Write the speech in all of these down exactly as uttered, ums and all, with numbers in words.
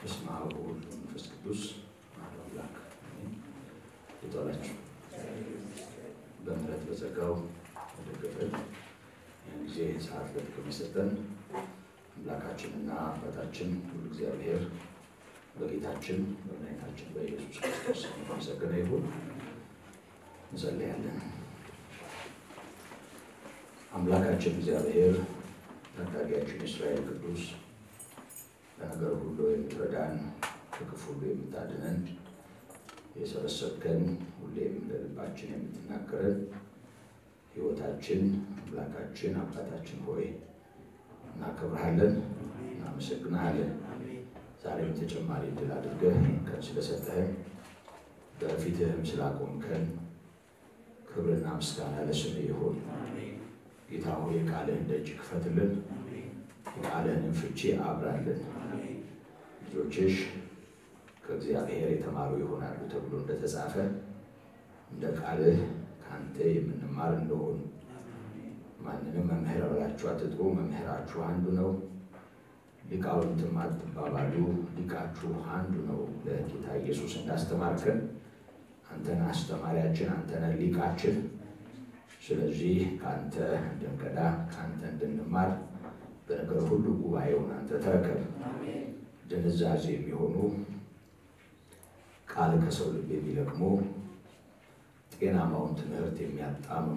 በስመ አብ ወወልድ ወመንፈስ ቅዱስ አሐዱ አምላክ አሜን። የተወላችሁ በምሕረት በጸጋው ወደገፈን ጊዜ ሰዓት ለጥቅም የሰጠን አምላካችንና አባታችን ሁሉ እግዚአብሔር በጌታችን በመድኃኒታችን በኢየሱስ ክርስቶስ የተመሰገነ ይሁን። እንጸልያለን። አምላካችን እግዚአብሔር ታዳጊያችን እስራኤል ቅዱስ ለነገር ሁሉ የምትረዳን ከክፉ ሁሉ የምታድነን የሰበሰብከን ሁሌም ለልባችን የምትናገረን ሕይወታችን አምላካችን አባታችን ሆይ እናከብርሃለን፣ እናመሰግንሃለን። ዛሬም ተጨማሪ ዕድል አድርገህ ቀን ስለሰጠህን በፊትህም ስላቆምከን ክብርና ምስጋና ለስምህ ይሁን። ጌታ ሆይ ቃልህን ደጅ ክፈትልን፣ ቃልህን ፍቺ አብራልን። ልጆችሽ ከእግዚአብሔር የተማሩ ይሆናሉ ተብሎ እንደተጻፈ እንደ ቃልህ ካንተ የምንማር እንደሆን ማንንም መምህር ብላችሁ አትጥሩ፣ መምህራችሁ አንዱ ነው። ሊቃውንትም አትባባሉ፣ ሊቃችሁ አንዱ ነው። ለጌታ ኢየሱስ እንዳስተማርከን አንተን አስተማሪያችን፣ አንተን ሊቃችን። ስለዚህ ካንተ እንድንቀዳ ካንተ እንድንማር በነገር ሁሉ ጉባኤውን አንተ ተረከብ። ድንዛዜ የሚሆኑ ቃል ከሰው ልብ የሚለቅሙ ጤናማውን ትምህርት የሚያጣምሙ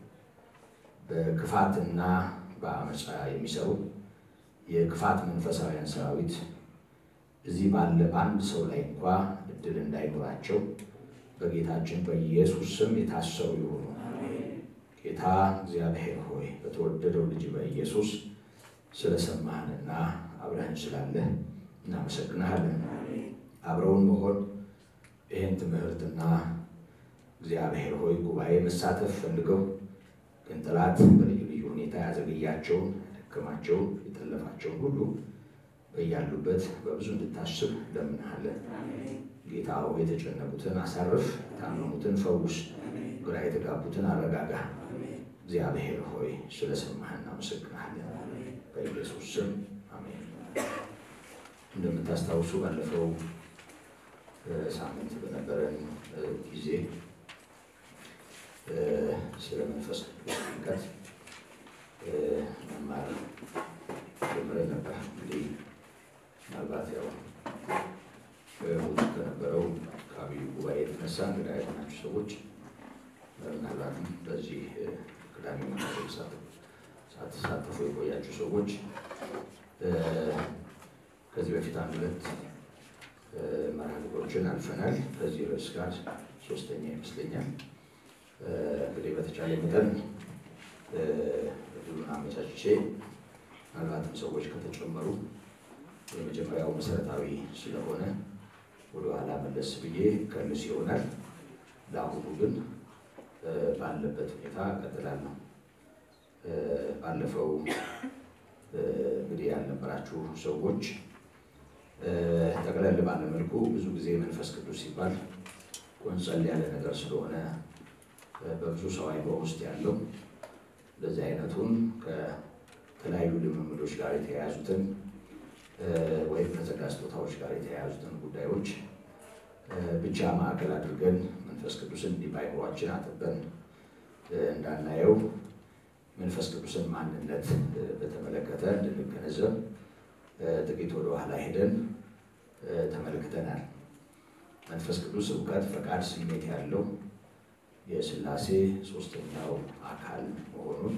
በክፋትና በአመፃ የሚሰሩ የክፋት መንፈሳውያን ሰራዊት እዚህ ባለ በአንድ ሰው ላይ እንኳ እድል እንዳይኖራቸው በጌታችን በኢየሱስ ስም የታሰሩ ይሁኑ። ጌታ እግዚአብሔር ሆይ በተወደደው ልጅ በኢየሱስ ስለሰማህንና አብረህን ስላለህ እናመሰግንሃለን። አብረውን መሆን ይህን ትምህርትና እግዚአብሔር ሆይ ጉባኤ መሳተፍ ፈልገው ግን ጠላት በልዩ ልዩ ሁኔታ ያዘገያቸውን ያደከማቸውን የጠለፋቸውን ሁሉ በያሉበት በብዙ እንድታስብ ለምንሃለን። ጌታ ሆይ የተጨነቁትን አሳርፍ፣ የታመሙትን ፈውስ፣ ግራ የተጋቡትን አረጋጋ። እግዚአብሔር ሆይ ስለሰማህን እናመሰግንሃለን። በኢየሱስ ስም አሜን። እንደምታስታውሱ ባለፈው ሳምንት በነበረን ጊዜ ስለ መንፈስ ቅዱስ ጥምቀት መማር ጀምረን ነበር። እንግዲህ ምናልባት ያው በእሑድ ከነበረው ከአብዩ ጉባኤ የተነሳ እንግዳ የሆናችሁ ሰዎች ምናልባትም በዚህ ቅዳሜ መናገር ሳትሳተፉ የቆያችሁ ሰዎች ከዚህ በፊት አንድ ሁለት መርሃ ግብሮችን አልፈናል። ከዚህ ርዕስ ጋር ሶስተኛ ይመስለኛል። እንግዲህ በተቻለ መጠን እድሉን አመቻችቼ ምናልባትም ሰዎች ከተጨመሩ የመጀመሪያው መሰረታዊ ስለሆነ ወደኋላ መለስ ብዬ ከልስ ይሆናል። ለአሁኑ ግን ባለበት ሁኔታ እቀጥላለሁ። ባለፈው እንግዲህ ያልነበራችሁ ሰዎች ጠቅለል ባለ መልኩ ብዙ ጊዜ መንፈስ ቅዱስ ሲባል ቆንጸል ያለ ነገር ስለሆነ በብዙ ሰው አይምሮ ውስጥ ያለው ለዚህ አይነቱን ከተለያዩ ልምምዶች ጋር የተያያዙትን ወይም ከጸጋ ስጦታዎች ጋር የተያያዙትን ጉዳዮች ብቻ ማዕከል አድርገን መንፈስ ቅዱስን እንዲህ በአይምሯችን አጥበን እንዳናየው መንፈስ ቅዱስን ማንነት በተመለከተ እንድንገነዘብ ጥቂት ወደ ኋላ ሄደን ተመልክተናል። መንፈስ ቅዱስ እውቀት፣ ፈቃድ፣ ስሜት ያለው የሥላሴ ሶስተኛው አካል መሆኑን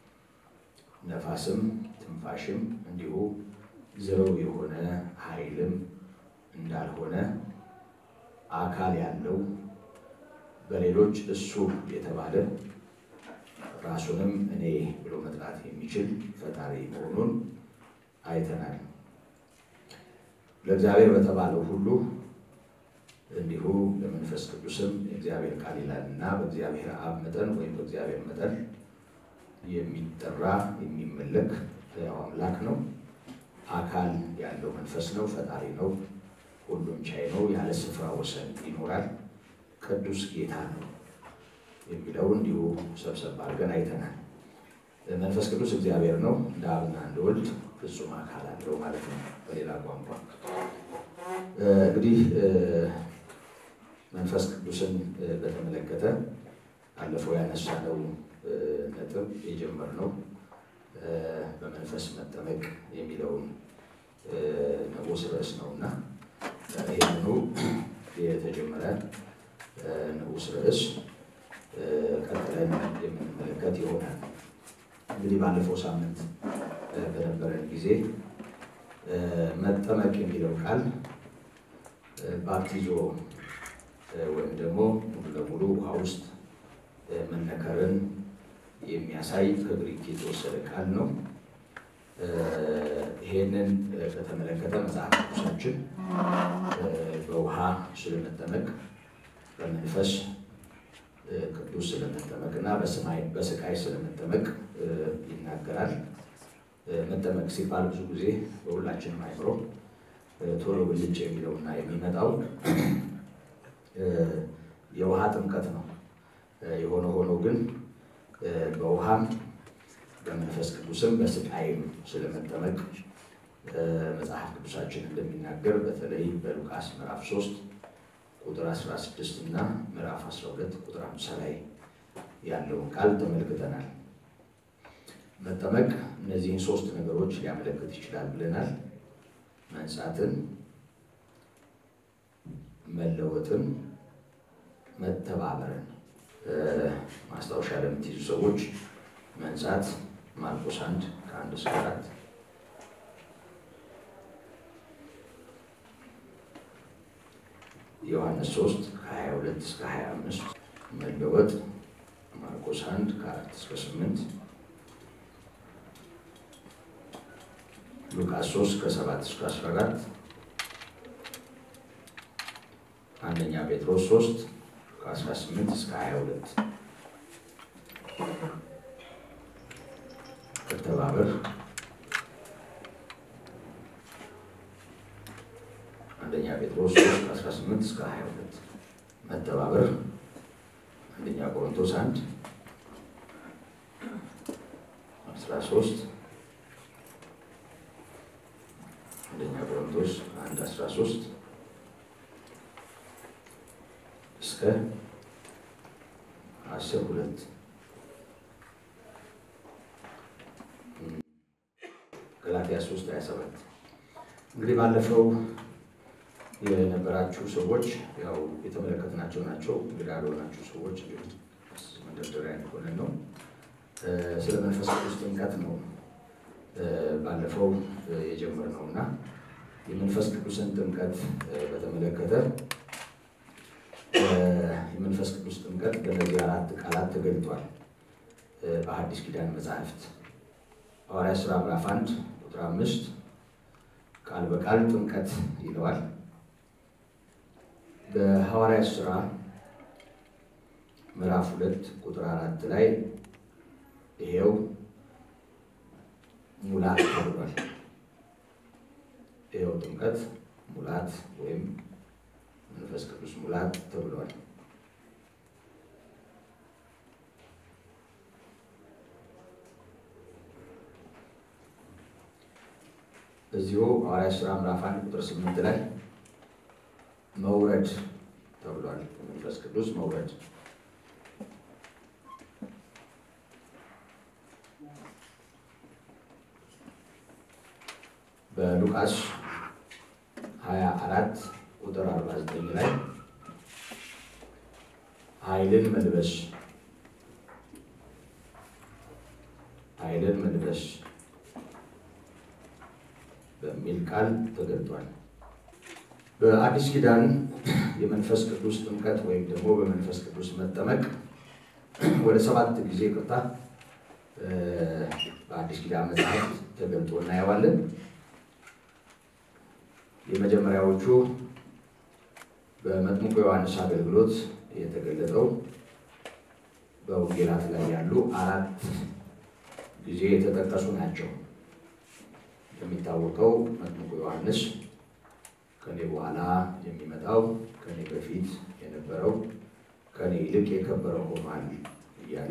ነፋስም ትንፋሽም እንዲሁ ዘው የሆነ ኃይልም እንዳልሆነ አካል ያለው በሌሎች እሱ የተባለ ራሱንም እኔ ብሎ መጥራት የሚችል ፈጣሪ መሆኑን አይተናል። ለእግዚአብሔር በተባለው ሁሉ እንዲሁ ለመንፈስ ቅዱስም የእግዚአብሔር ቃል ይላልና በእግዚአብሔር አብ መጠን ወይም በእግዚአብሔር መጠን የሚጠራ የሚመለክ ሕያው አምላክ ነው። አካል ያለው መንፈስ ነው። ፈጣሪ ነው። ሁሉን ቻይ ነው። ያለ ስፍራ ወሰን ይኖራል። ቅዱስ ጌታ ነው የሚለው እንዲሁ ሰብሰብ አድርገን አይተናል። መንፈስ ቅዱስ እግዚአብሔር ነው። እንደ አብና እንደ ወልድ ፍጹም አካል አለው ማለት ነው በሌላ ቋንቋ። እንግዲህ መንፈስ ቅዱስን በተመለከተ አለፈው ያነሳነው ነጥብ የጀመርነው በመንፈስ መጠመቅ የሚለውን ንዑስ ርዕስ ነውና ይሄንኑ የተጀመረ ንዑስ ርዕስ ቀጥለን የምንመለከት ይሆናል። እንግዲህ ባለፈው ሳምንት በነበረን ጊዜ መጠመቅ የሚለው ቃል ባፕቲዞ ወይም ደግሞ ሙሉ ለሙሉ ውሃ ውስጥ መነከርን የሚያሳይ ከግሪክ የተወሰደ ቃል ነው። ይሄንን በተመለከተ መጽሐፍ ቅዱሳችን በውሃ ስለመጠመቅ በመንፈስ ቅዱስ ስለመጠመቅ እና በሰማይ በስቃይ ስለመጠመቅ ይናገራል። መጠመቅ ሲባል ብዙ ጊዜ በሁላችንም አይምሮ ቶሎ ብልጭ የሚለውና የሚመጣው የውሃ ጥምቀት ነው። የሆነ ሆኖ ግን በውሃም በመንፈስ ቅዱስም በስቃይም ስለመጠመቅ መጽሐፍ ቅዱሳችን እንደሚናገር በተለይ በሉቃስ ምዕራፍ ሶስት ቁጥር አስራ ስድስት እና ምዕራፍ አስራ ሁለት ቁጥር ሃምሳ ላይ ያለውን ቃል ተመልክተናል። መጠመቅ እነዚህን ሶስት ነገሮች ሊያመለክት ይችላል ብለናል። መንጻትን፣ መለወጥን፣ መተባበርን። ማስታወሻ ለምትይዙ ሰዎች መንጻት ማርቆስ አንድ ከአንድ እስከ አራት፣ ዮሐንስ ሶስት ከሀያ ሁለት እስከ ሀያ አምስት፣ መለወጥ ማርቆስ አንድ ከአራት እስከ ስምንት፣ ሉቃስ ሶስት ከሰባት እስከ አስራ አራት፣ አንደኛ ጴጥሮስ ሶስት ከአስራ ስምንት እስከ ሀያ ሁለት። መተባበር አንደኛ ጴጥሮስ ሶስት ከአስራ ስምንት እስከ ሀያ ሁለት። መተባበር አንደኛ ቆሮንቶስ አንድ አስራ ሶስት፣ አንደኛ ቆሮንቶስ አንድ አስራ ሶስት እስከ አስር ሁለት። ገላትያ ሶስት ሀያ ሰባት። እንግዲህ ባለፈው የነበራችሁ ሰዎች ያው የተመለከትናቸው ናቸው። እንግዲህ ያልሆናችሁ ሰዎች እንግዲህ መንደርደሪያ እንደሆነ ነው። ስለ መንፈስ ቅዱስ ጥምቀት ነው ባለፈው የጀመርነው እና የመንፈስ ቅዱስን ጥምቀት በተመለከተ የመንፈስ ቅዱስ ጥምቀት በእነዚህ አራት ቃላት ተገልጧል በሐዲስ ኪዳን መጻሕፍት። ሐዋርያት ሥራ ምዕራፍ አንድ ቁጥር አምስት ቃል በቃል ጥምቀት ይለዋል። በሐዋርያት ሥራ ምዕራፍ ሁለት ቁጥር አራት ላይ ይሄው ሙላት ተብሏል። ይሄው ጥምቀት ሙላት ወይም መንፈስ ቅዱስ ሙላት ተብሏል። እዚሁ ሐዋርያት ሥራ ምዕራፍ አንድ ቁጥር ስምንት ላይ መውረድ ተብሏል። መንፈስ ቅዱስ መውረድ። በሉቃስ ሀያ አራት ቁጥር አርባ ዘጠኝ ላይ ኃይልን መልበስ ኃይልን መልበስ በሚል ቃል ተገልጧል። በአዲስ ኪዳን የመንፈስ ቅዱስ ጥምቀት ወይም ደግሞ በመንፈስ ቅዱስ መጠመቅ ወደ ሰባት ጊዜ ቅርታ በአዲስ ኪዳን መጽሐፍት ተገልጦ እናየዋለን። የመጀመሪያዎቹ በመጥምቁ ዮሐንስ አገልግሎት የተገለጠው በወንጌላት ላይ ያሉ አራት ጊዜ የተጠቀሱ ናቸው። የሚታወቀው መጥምቁ ዮሐንስ ከኔ በኋላ የሚመጣው ከኔ በፊት የነበረው ከኔ ይልቅ የከበረው ሆኗል እያለ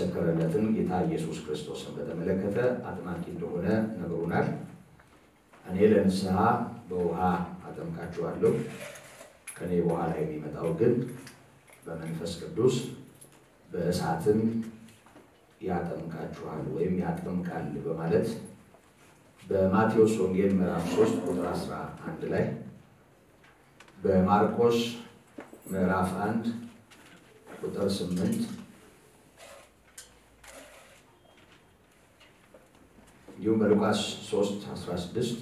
የመሰከረለትን ጌታ ኢየሱስ ክርስቶስን በተመለከተ አጥማቂ እንደሆነ ነግሮናል። እኔ እኔ ለንስሐ በውሃ አጠምቃችኋለሁ ከኔ በኋላ የሚመጣው ግን በመንፈስ ቅዱስ በእሳትም ያጠምቃችኋል ወይም ያጠምቃል በማለት በማቴዎስ ወንጌል ምዕራፍ ሶስት ቁጥር አስራ አንድ ላይ በማርቆስ ምዕራፍ አንድ ቁጥር ስምንት እንዲሁም በሉቃስ ሶስት አስራ ስድስት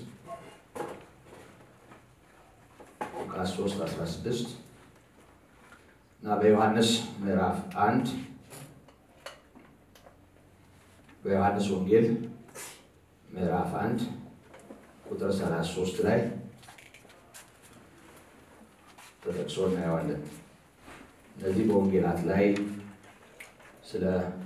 ሉቃስ ሶስት አስራ ስድስት እና በዮሐንስ ምዕራፍ አንድ በዮሐንስ ወንጌል ምዕራፍ አንድ ቁጥር ሰላሳ ሶስት ላይ ተጠቅሶ እናየዋለን። እነዚህ በወንጌላት ላይ ስለ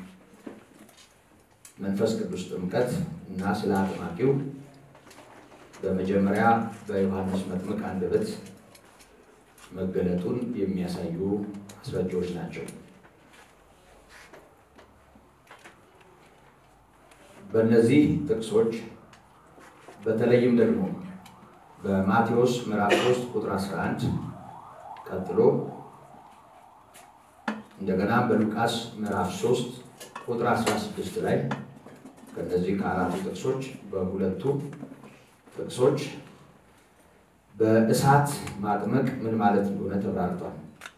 መንፈስ ቅዱስ ጥምቀት እና ስለ አጥማቂው በመጀመሪያ በዮሐንስ መጥምቅ አንደበት መገለጡን የሚያሳዩ አስረጃዎች ናቸው። በእነዚህ ጥቅሶች በተለይም ደግሞ በማቴዎስ ምዕራፍ ሶስት ቁጥር አስራ አንድ ቀጥሎ እንደገና በሉቃስ ምዕራፍ ሶስት ቁጥር አስራ ስድስት ላይ ከነዚህ ከአራቱ ጥቅሶች በሁለቱ ጥቅሶች በእሳት ማጥመቅ ምን ማለት እንደሆነ ተብራርቷል።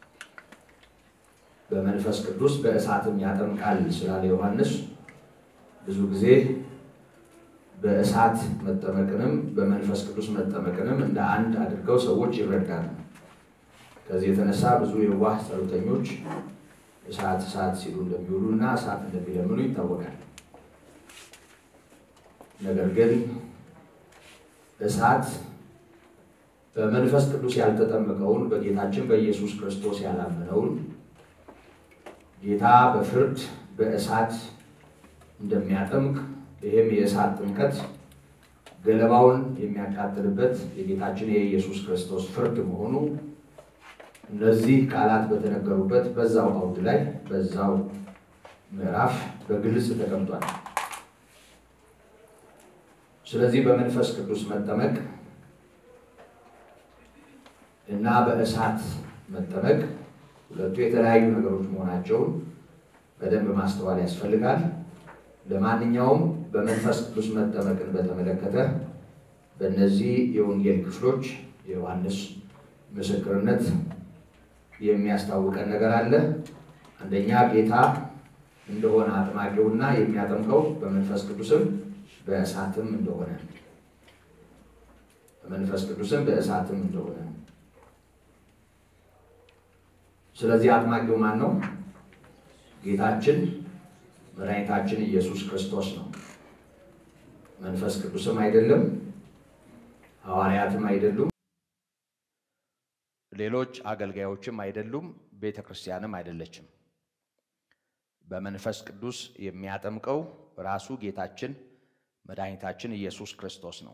በመንፈስ ቅዱስ በእሳትም ያጠምቃል ስላለ ዮሐንስ ብዙ ጊዜ በእሳት መጠመቅንም በመንፈስ ቅዱስ መጠመቅንም እንደ አንድ አድርገው ሰዎች ይረዳሉ። ከዚህ የተነሳ ብዙ የዋህ ጸሎተኞች እሳት እሳት ሲሉ እንደሚውሉና እሳት እንደሚለምኑ ይታወቃል። ነገር ግን እሳት በመንፈስ ቅዱስ ያልተጠመቀውን በጌታችን በኢየሱስ ክርስቶስ ያላመነውን ጌታ በፍርድ በእሳት እንደሚያጠምቅ ይሄም የእሳት ጥምቀት ገለባውን የሚያቃጥልበት የጌታችን የኢየሱስ ክርስቶስ ፍርድ መሆኑ እነዚህ ቃላት በተነገሩበት በዛው አውድ ላይ በዛው ምዕራፍ በግልጽ ተቀምጧል። ስለዚህ በመንፈስ ቅዱስ መጠመቅ እና በእሳት መጠመቅ ሁለቱ የተለያዩ ነገሮች መሆናቸውን በደንብ ማስተዋል ያስፈልጋል። ለማንኛውም በመንፈስ ቅዱስ መጠመቅን በተመለከተ በእነዚህ የወንጌል ክፍሎች የዮሐንስ ምስክርነት የሚያስታውቀን ነገር አለ። አንደኛ ጌታ እንደሆነ አጥማቂውና የሚያጠምቀው በመንፈስ ቅዱስም በእሳትም እንደሆነ በመንፈስ ቅዱስም በእሳትም እንደሆነ። ስለዚህ አጥማቂው ማን ነው? ጌታችን መድኃኒታችን ኢየሱስ ክርስቶስ ነው። መንፈስ ቅዱስም አይደለም፣ ሐዋርያትም አይደሉም፣ ሌሎች አገልጋዮችም አይደሉም፣ ቤተክርስቲያንም አይደለችም። በመንፈስ ቅዱስ የሚያጠምቀው ራሱ ጌታችን መድኃኒታችን ኢየሱስ ክርስቶስ ነው።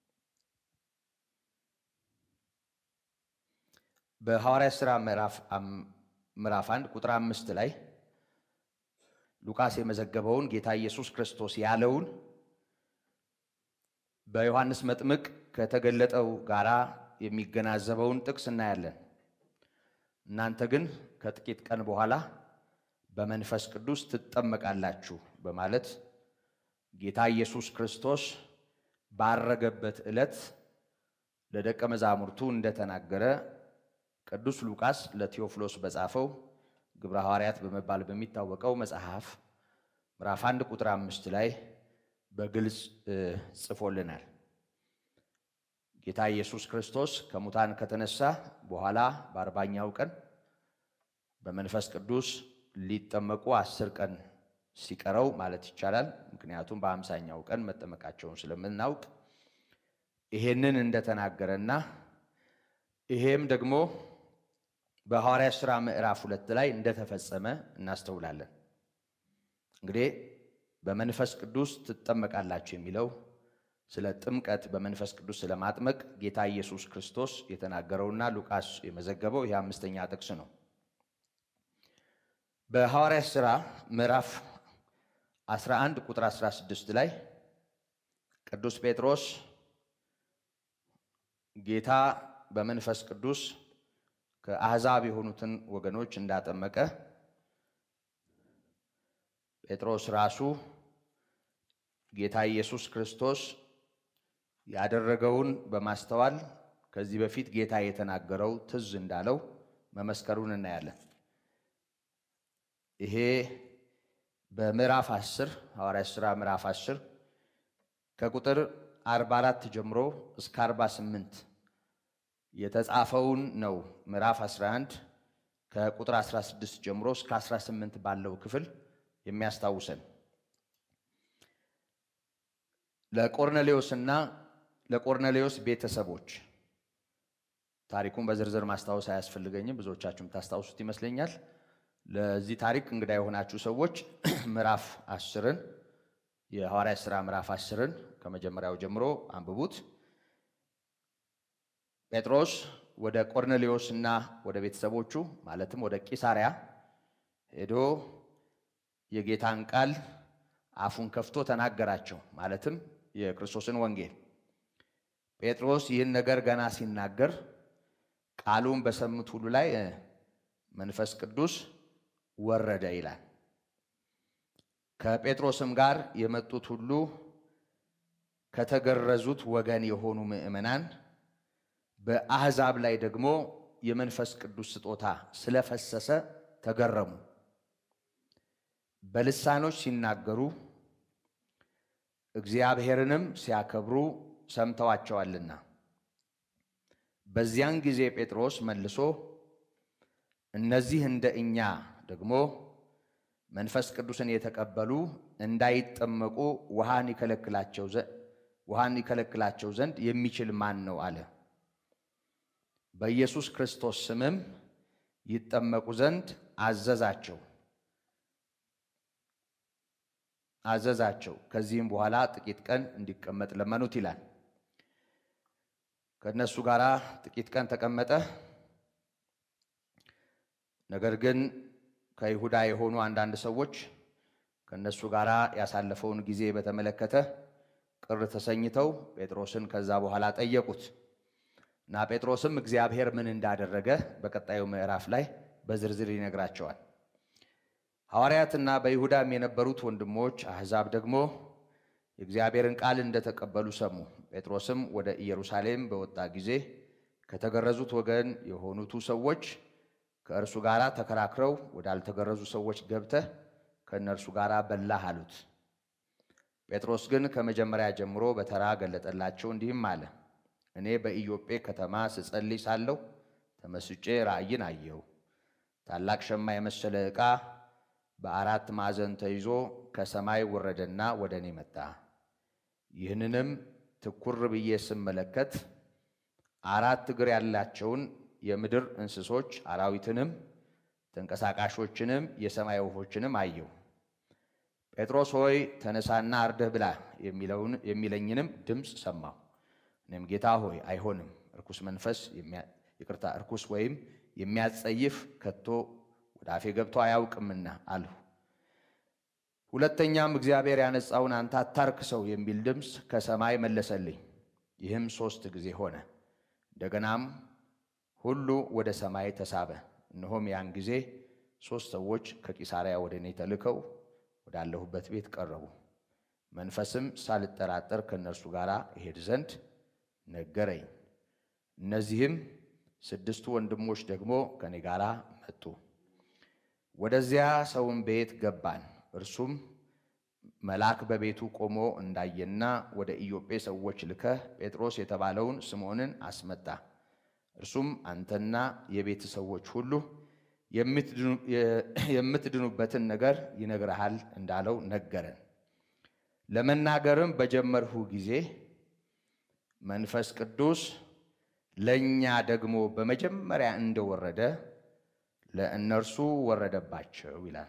በሐዋርያት ሥራ ምዕራፍ ምዕራፍ አንድ ቁጥር አምስት ላይ ሉቃስ የመዘገበውን ጌታ ኢየሱስ ክርስቶስ ያለውን በዮሐንስ መጥምቅ ከተገለጠው ጋራ የሚገናዘበውን ጥቅስ እናያለን። እናንተ ግን ከጥቂት ቀን በኋላ በመንፈስ ቅዱስ ትጠመቃላችሁ በማለት ጌታ ኢየሱስ ክርስቶስ ባረገበት ዕለት ለደቀ መዛሙርቱ እንደተናገረ ቅዱስ ሉቃስ ለቴዎፍሎስ በጻፈው ግብረ ሐዋርያት በመባል በሚታወቀው መጽሐፍ ምዕራፍ አንድ ቁጥር አምስት ላይ በግልጽ ጽፎልናል። ጌታ ኢየሱስ ክርስቶስ ከሙታን ከተነሳ በኋላ በአርባኛው ቀን በመንፈስ ቅዱስ ሊጠመቁ አስር ቀን ሲቀረው ማለት ይቻላል፣ ምክንያቱም በአምሳኛው ቀን መጠመቃቸውን ስለምናውቅ ይሄንን እንደተናገረና ይሄም ደግሞ በሐዋርያት ሥራ ምዕራፍ ሁለት ላይ እንደተፈጸመ እናስተውላለን። እንግዲህ በመንፈስ ቅዱስ ትጠመቃላችሁ የሚለው ስለ ጥምቀት በመንፈስ ቅዱስ ስለማጥመቅ ጌታ ኢየሱስ ክርስቶስ የተናገረውና ሉቃስ የመዘገበው ይህ አምስተኛ ጥቅስ ነው። በሐዋርያት ሥራ ምዕራፍ አስራ አንድ ቁጥር አስራ ስድስት ላይ ቅዱስ ጴጥሮስ ጌታ በመንፈስ ቅዱስ ከአሕዛብ የሆኑትን ወገኖች እንዳጠመቀ ጴጥሮስ ራሱ ጌታ ኢየሱስ ክርስቶስ ያደረገውን በማስተዋል ከዚህ በፊት ጌታ የተናገረው ትዝ እንዳለው መመስከሩን እናያለን። ይሄ በምዕራፍ አስር ሐዋርያት ሥራ ምዕራፍ አስር ከቁጥር አርባ አራት ጀምሮ እስከ አርባ ስምንት የተጻፈውን ነው። ምዕራፍ አስራ አንድ ከቁጥር አስራ ስድስት ጀምሮ እስከ አስራ ስምንት ባለው ክፍል የሚያስታውሰን ለቆርኔሌዎስና ለቆርኔሌዎስ ቤተሰቦች ታሪኩን በዝርዝር ማስታወስ አያስፈልገኝም፣ ብዙዎቻችሁም ታስታውሱት ይመስለኛል። ለዚህ ታሪክ እንግዳ የሆናችሁ ሰዎች ምዕራፍ አስርን የሐዋርያት ሥራ ምዕራፍ አስርን ከመጀመሪያው ጀምሮ አንብቡት። ጴጥሮስ ወደ ቆርኔሌዎስና ወደ ቤተሰቦቹ ማለትም ወደ ቂሳርያ ሄዶ የጌታን ቃል አፉን ከፍቶ ተናገራቸው፣ ማለትም የክርስቶስን ወንጌል። ጴጥሮስ ይህን ነገር ገና ሲናገር ቃሉን በሰሙት ሁሉ ላይ መንፈስ ቅዱስ ወረደ ይላል። ከጴጥሮስም ጋር የመጡት ሁሉ ከተገረዙት ወገን የሆኑ ምእመናን በአሕዛብ ላይ ደግሞ የመንፈስ ቅዱስ ስጦታ ስለፈሰሰ ተገረሙ። በልሳኖች ሲናገሩ እግዚአብሔርንም ሲያከብሩ ሰምተዋቸዋልና። በዚያን ጊዜ ጴጥሮስ መልሶ እነዚህ እንደ እኛ ደግሞ መንፈስ ቅዱስን የተቀበሉ እንዳይጠመቁ ውሃን ይከለክላቸው ዘንድ ውሃን ይከለክላቸው ዘንድ የሚችል ማን ነው አለ። በኢየሱስ ክርስቶስ ስምም ይጠመቁ ዘንድ አዘዛቸው አዘዛቸው ከዚህም በኋላ ጥቂት ቀን እንዲቀመጥ ለመኑት ይላል። ከነሱ ጋራ ጥቂት ቀን ተቀመጠ። ነገር ግን ከይሁዳ የሆኑ አንዳንድ ሰዎች ከነሱ ጋራ ያሳለፈውን ጊዜ በተመለከተ ቅር ተሰኝተው ጴጥሮስን ከዛ በኋላ ጠየቁት እና ጴጥሮስም እግዚአብሔር ምን እንዳደረገ በቀጣዩ ምዕራፍ ላይ በዝርዝር ይነግራቸዋል። ሐዋርያትና በይሁዳም የነበሩት ወንድሞች አሕዛብ ደግሞ የእግዚአብሔርን ቃል እንደተቀበሉ ሰሙ። ጴጥሮስም ወደ ኢየሩሳሌም በወጣ ጊዜ ከተገረዙት ወገን የሆኑት ሰዎች ከእርሱ ጋራ ተከራክረው ወዳልተገረዙ ሰዎች ገብተህ ከእነርሱ ጋራ በላህ አሉት። ጴጥሮስ ግን ከመጀመሪያ ጀምሮ በተራ ገለጠላቸው፣ እንዲህም አለ። እኔ በኢዮጴ ከተማ ስጸልይ ሳለሁ ተመስጬ ራእይን አየሁ። ታላቅ ሸማ የመሰለ ዕቃ በአራት ማዕዘን ተይዞ ከሰማይ ወረደና ወደ እኔ መጣ። ይህንንም ትኩር ብዬ ስመለከት አራት እግር ያላቸውን የምድር እንስሶች አራዊትንም ተንቀሳቃሾችንም የሰማይ ወፎችንም አየሁ። ጴጥሮስ ሆይ ተነሳና አርደህ ብላ የሚለውን የሚለኝንም ድምፅ ሰማሁ። እኔም ጌታ ሆይ አይሆንም፣ እርኩስ መንፈስ ይቅርታ እርኩስ ወይም የሚያጸይፍ ከቶ ወደ አፌ ገብቶ አያውቅምና አልሁ። ሁለተኛም እግዚአብሔር ያነጻውን አንተ አታርክሰው የሚል ድምፅ ከሰማይ መለሰልኝ። ይህም ሶስት ጊዜ ሆነ። እንደገናም ሁሉ ወደ ሰማይ ተሳበ። እነሆም ያን ጊዜ ሶስት ሰዎች ከቂሳርያ ወደ እኔ ተልከው ወዳለሁበት ቤት ቀረቡ። መንፈስም ሳልጠራጠር ከእነርሱ ጋር እሄድ ዘንድ ነገረኝ። እነዚህም ስድስቱ ወንድሞች ደግሞ ከኔ ጋር መጡ። ወደዚያ ሰውን ቤት ገባን። እርሱም መልአክ በቤቱ ቆሞ እንዳየና ወደ ኢዮጴ ሰዎች ልከህ ጴጥሮስ የተባለውን ስምዖንን አስመጣ፣ እርሱም አንተና የቤት ሰዎች ሁሉ የምትድኑበትን ነገር ይነግርሃል እንዳለው ነገረን። ለመናገርም በጀመርሁ ጊዜ መንፈስ ቅዱስ ለእኛ ደግሞ በመጀመሪያ እንደወረደ ለእነርሱ ወረደባቸው ይላል።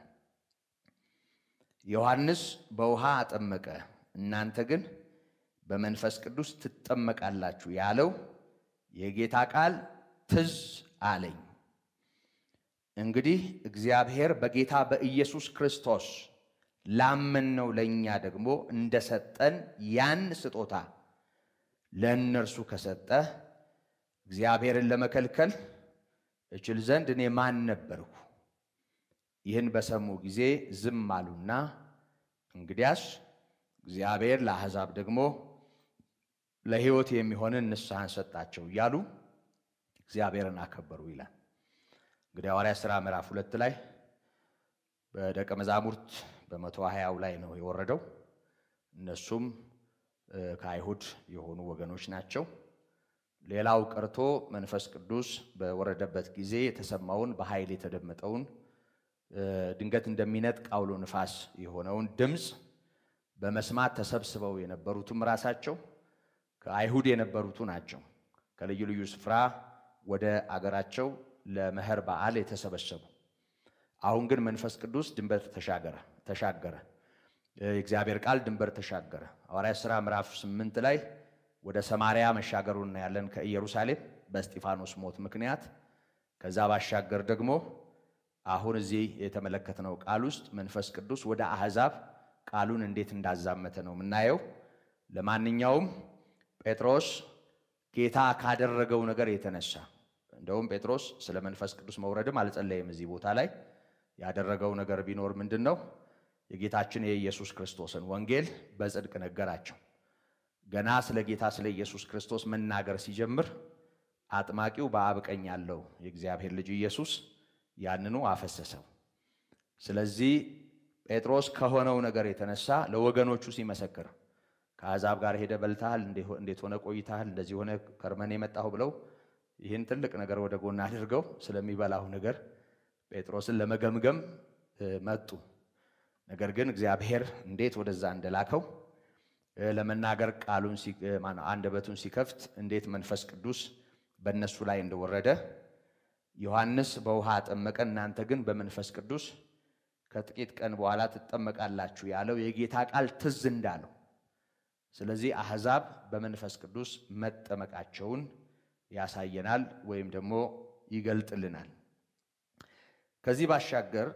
ዮሐንስ በውሃ አጠመቀ፣ እናንተ ግን በመንፈስ ቅዱስ ትጠመቃላችሁ ያለው የጌታ ቃል ትዝ አለኝ። እንግዲህ እግዚአብሔር በጌታ በኢየሱስ ክርስቶስ ላመንነው ለእኛ ደግሞ እንደሰጠን ያን ስጦታ ለእነርሱ ከሰጠ እግዚአብሔርን ለመከልከል እችል ዘንድ እኔ ማን ነበርኩ? ይህን በሰሙ ጊዜ ዝም አሉና እንግዲያስ እግዚአብሔር ለአሕዛብ ደግሞ ለሕይወት የሚሆንን ንስሐን ሰጣቸው እያሉ እግዚአብሔርን አከበሩ ይላል። እንግዲህ ሐዋርያት ሥራ ምዕራፍ ሁለት ላይ በደቀ መዛሙርት በመቶ ሀያው ላይ ነው የወረደው። እነሱም ከአይሁድ የሆኑ ወገኖች ናቸው። ሌላው ቀርቶ መንፈስ ቅዱስ በወረደበት ጊዜ የተሰማውን በኃይል የተደመጠውን ድንገት እንደሚነጥቅ አውሎ ንፋስ የሆነውን ድምጽ በመስማት ተሰብስበው የነበሩትም ራሳቸው ከአይሁድ የነበሩት ናቸው። ከልዩ ልዩ ስፍራ ወደ አገራቸው ለመኸር በዓል የተሰበሰቡ። አሁን ግን መንፈስ ቅዱስ ድንበር ተሻገረ ተሻገረ የእግዚአብሔር ቃል ድንበር ተሻገረ። ሐዋርያት ሥራ ምዕራፍ ስምንት ላይ ወደ ሰማርያ መሻገሩን ያለን ከኢየሩሳሌም በእስጢፋኖስ ሞት ምክንያት። ከዛ ባሻገር ደግሞ አሁን እዚህ የተመለከተው ቃል ውስጥ መንፈስ ቅዱስ ወደ አሕዛብ ቃሉን እንዴት እንዳዛመተ ነው የምናየው። ለማንኛውም ጴጥሮስ ጌታ ካደረገው ነገር የተነሳ እንደውም ጴጥሮስ ስለ መንፈስ ቅዱስ መውረድም አልጸለየም። እዚህ ቦታ ላይ ያደረገው ነገር ቢኖር ምንድነው? የጌታችን የኢየሱስ ክርስቶስን ወንጌል በጽድቅ ነገራቸው። ገና ስለ ጌታ ስለ ኢየሱስ ክርስቶስ መናገር ሲጀምር አጥማቂው በአብ ቀኝ ያለው የእግዚአብሔር ልጅ ኢየሱስ ያንኑ አፈሰሰው። ስለዚህ ጴጥሮስ ከሆነው ነገር የተነሳ ለወገኖቹ ሲመሰክር ከአሕዛብ ጋር ሄደ በልተሃል፣ እንዴት ሆነ ቆይተሃል፣ እንደዚህ ሆነ ከርመን የመጣው ብለው ይህን ትልቅ ነገር ወደ ጎን አድርገው ስለሚበላው ነገር ጴጥሮስን ለመገምገም መጡ። ነገር ግን እግዚአብሔር እንዴት ወደዛ እንደላከው ለመናገር ቃሉን ሲማና አንደበቱን ሲከፍት እንዴት መንፈስ ቅዱስ በእነሱ ላይ እንደወረደ ዮሐንስ በውሃ አጠመቀ፣ እናንተ ግን በመንፈስ ቅዱስ ከጥቂት ቀን በኋላ ትጠመቃላችሁ ያለው የጌታ ቃል ትዝ እንዳለው። ስለዚህ አሕዛብ በመንፈስ ቅዱስ መጠመቃቸውን ያሳየናል ወይም ደግሞ ይገልጥልናል። ከዚህ ባሻገር